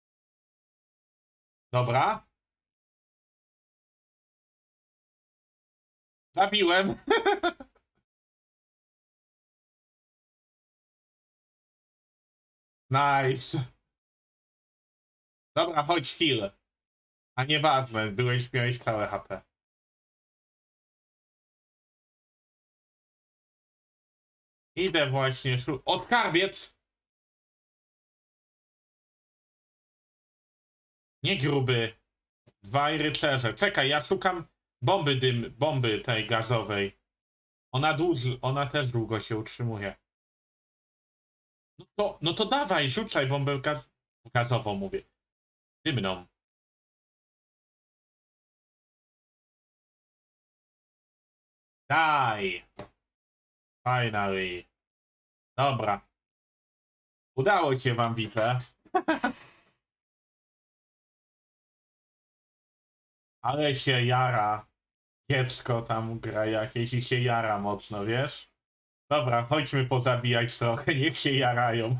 Dobra. Zabiłem. Nice. Dobra, chodź heal. A nieważne, byłeś, miałeś całe H P. Idę właśnie, szu... O, skarbiec! Nie gruby. Dwaj rycerze. Czekaj, ja szukam bomby dym, bomby tej gazowej. Ona długo, ona też długo się utrzymuje. No to, no to dawaj, rzucaj bombę gaz... gazową, mówię. Dymną. Daj. Finally. Dobra. Udało się wam, widzę. Ale się jara. Dziecko tam gra jakieś i się jara mocno, wiesz? Dobra, chodźmy pozabijać trochę, niech się jarają.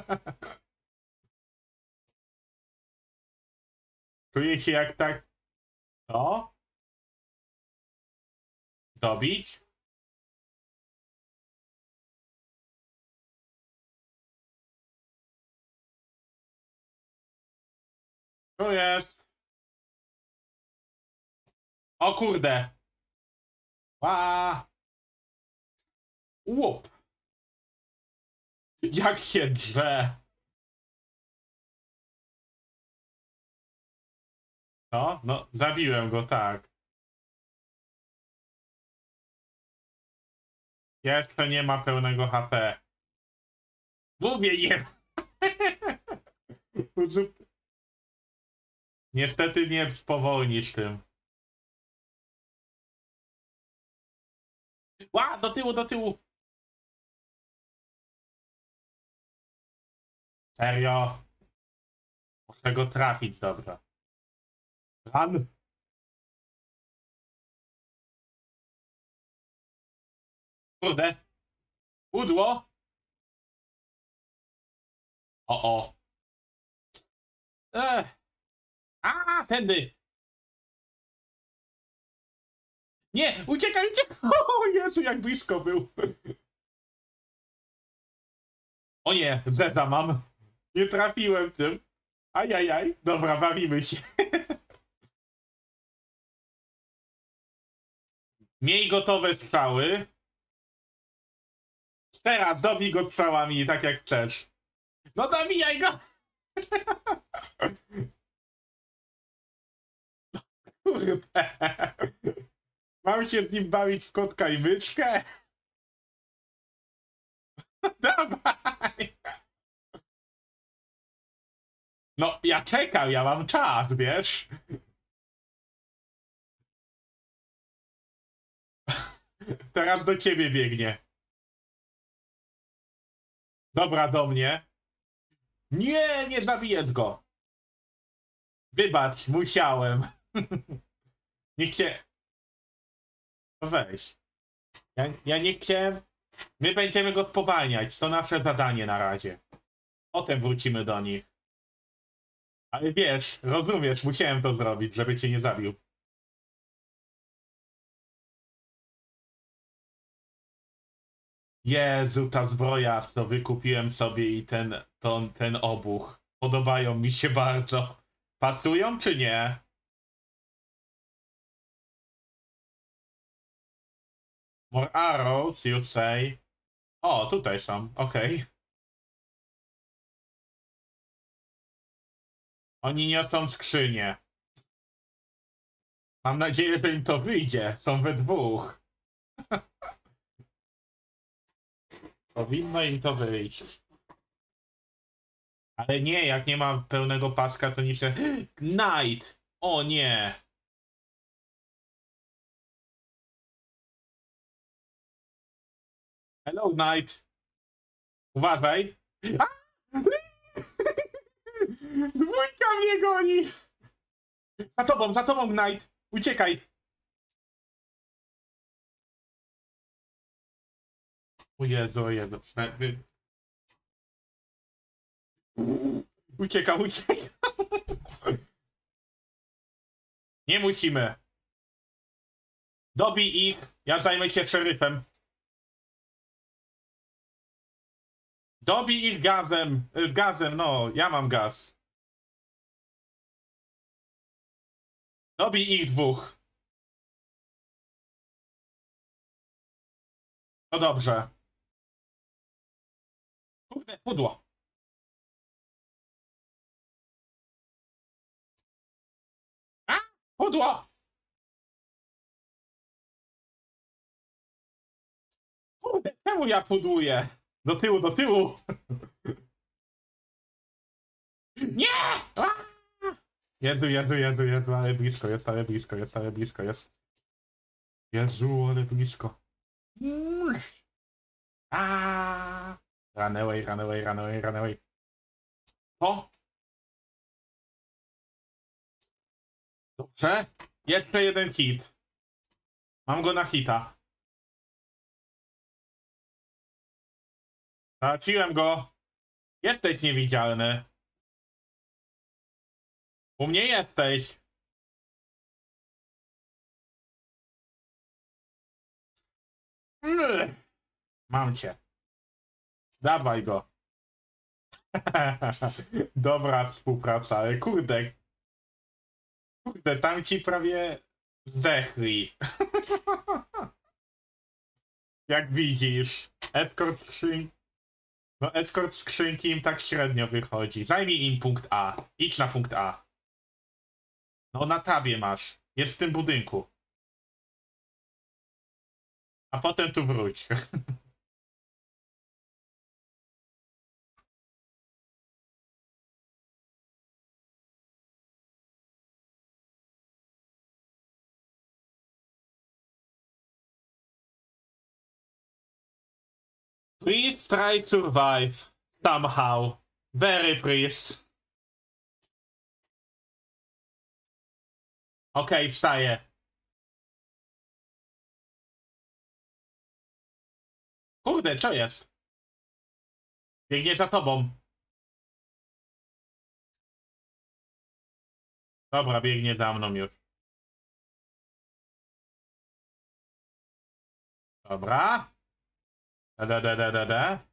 Czuję się jak tak... Co? Dobić? Tu jest. O kurde. Ła. Łup. Jak się drze. No, no, zabiłem go, tak. Jeszcze nie ma pełnego H P. Mówię, nie ma. Niestety nie spowolnisz tym. Ła, do tyłu, do tyłu. Serio? Muszę go trafić, dobra. Run. Kurde. Udło. O, o. Ech. A, tędy. Nie, uciekaj, uciekaj. O Jezu, jak blisko był. O nie, zeza mam. Nie trafiłem tym. Ajajaj. Dobra, bawimy się. Miej gotowe strzały. Teraz dobij go strzałami, tak jak chcesz. No dobijaj go. Kurde. Mam się z nim bawić w kotka i myszkę? Dawaj. No, ja czekam, ja mam czas, wiesz? Teraz do ciebie biegnie. Dobra, do mnie. Nie, nie zabiję go. Wybacz, musiałem. Nie chciałem. No weź. Ja, ja nie chciałem. My będziemy go spowalniać. To nasze zadanie na razie. Potem wrócimy do nich. Ale wiesz, rozumiesz, musiałem to zrobić, żeby cię nie zabił. Jezu, ta zbroja, co wykupiłem sobie i ten, ten, ten obuch. Podobają mi się bardzo. Pasują czy nie? More arrows, you say. O, tutaj są, okej. Okay. Oni niosą skrzynię. Mam nadzieję, że im to wyjdzie. Są we dwóch. Powinno im to wyjść. Ale nie, jak nie ma pełnego paska, to nie się... Knight! O nie! Hello, Knight! Uważaj! mnie goni! Za tobą, za tobą, Knight! Uciekaj! O Jezu, o Jezu. Uciekam, uciekam! Nie musimy. Dobij ich, ja zajmę się szeryfem. Dobij ich gazem. y, Gazem, no, ja mam gaz. Dobij ich dwóch. No dobrze. Kurde, pudło. A! Pudło! Kurde, czemu ja pudłuję? Do tyłu, do tyłu! Nie! A! Jezu, Jezu, Jezu, Jezu, ale blisko jest, ale blisko jest, ale blisko jest. Jezu, ale blisko. Mm. A! Run away, run away, run away, run away. O! Dobrze. Jeszcze jeden hit. Mam go na hita. Traciłem go. Jesteś niewidzialny. U mnie jesteś. Mm. Mam cię. Dawaj go. Dobra współpraca, ale kurde. Kurde, tam ci prawie zdechli. Jak widzisz. Eskort skrzynki. No eskort skrzynki im tak średnio wychodzi. Zajmij im punkt A. Idź na punkt A. No na tabie masz. Jest w tym budynku. A potem tu wróć. Please try to survive. Somehow. Very please. Okej, okay, wstaję. Kurde, co jest? Biegnie za tobą. Dobra, biegnie za mną już. Dobra. Da, da, da, da, da, da.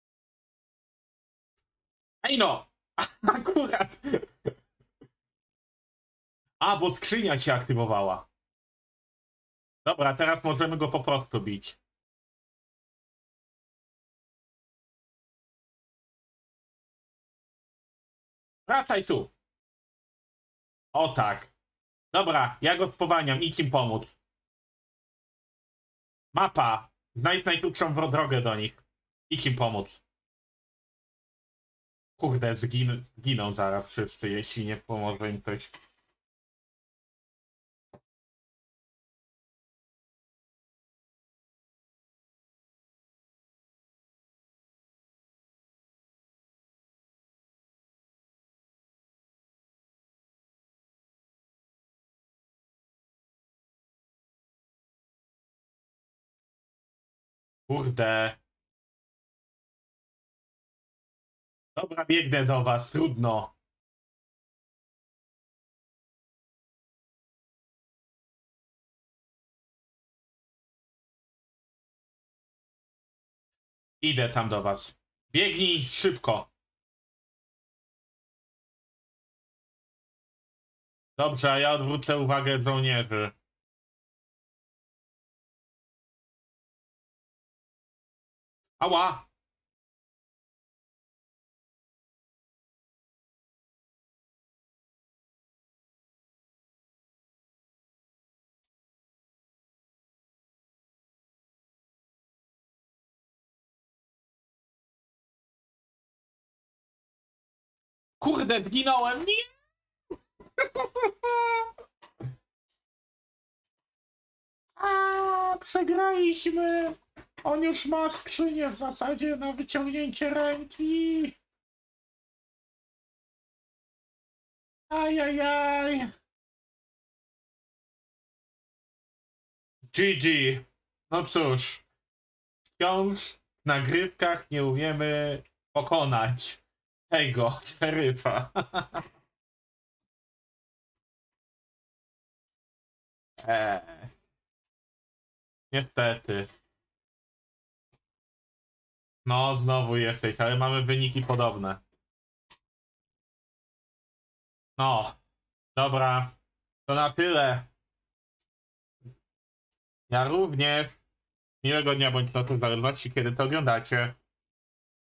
Ej no! Akurat! A, bo skrzynia się aktywowała. Dobra, teraz możemy go po prostu bić. Wracaj tu. O tak. Dobra, ja go spowalniam, idź im pomóc. Mapa. Znajdź najkrótszą drogę do nich. Idź im pomóc. Kurde, zgin zginą zaraz wszyscy, jeśli nie pomoże im ktoś. Kurde. Dobra, biegnę do was, trudno. Idę tam do was. Biegnij szybko. Dobrze, a ja odwrócę uwagę żołnierzy. Ała! Kurde, zginąłem! Nie! A, przegraliśmy! On już ma skrzynię w zasadzie na wyciągnięcie ręki. Ajajaj. G G. No cóż. Wciąż w nagrywkach nie umiemy pokonać tego szeryfa. eee. Niestety. No, znowu jesteś, ale mamy wyniki podobne. No, dobra, to na tyle. Ja również. Miłego dnia bądź nocy, w zależności kiedy to oglądacie.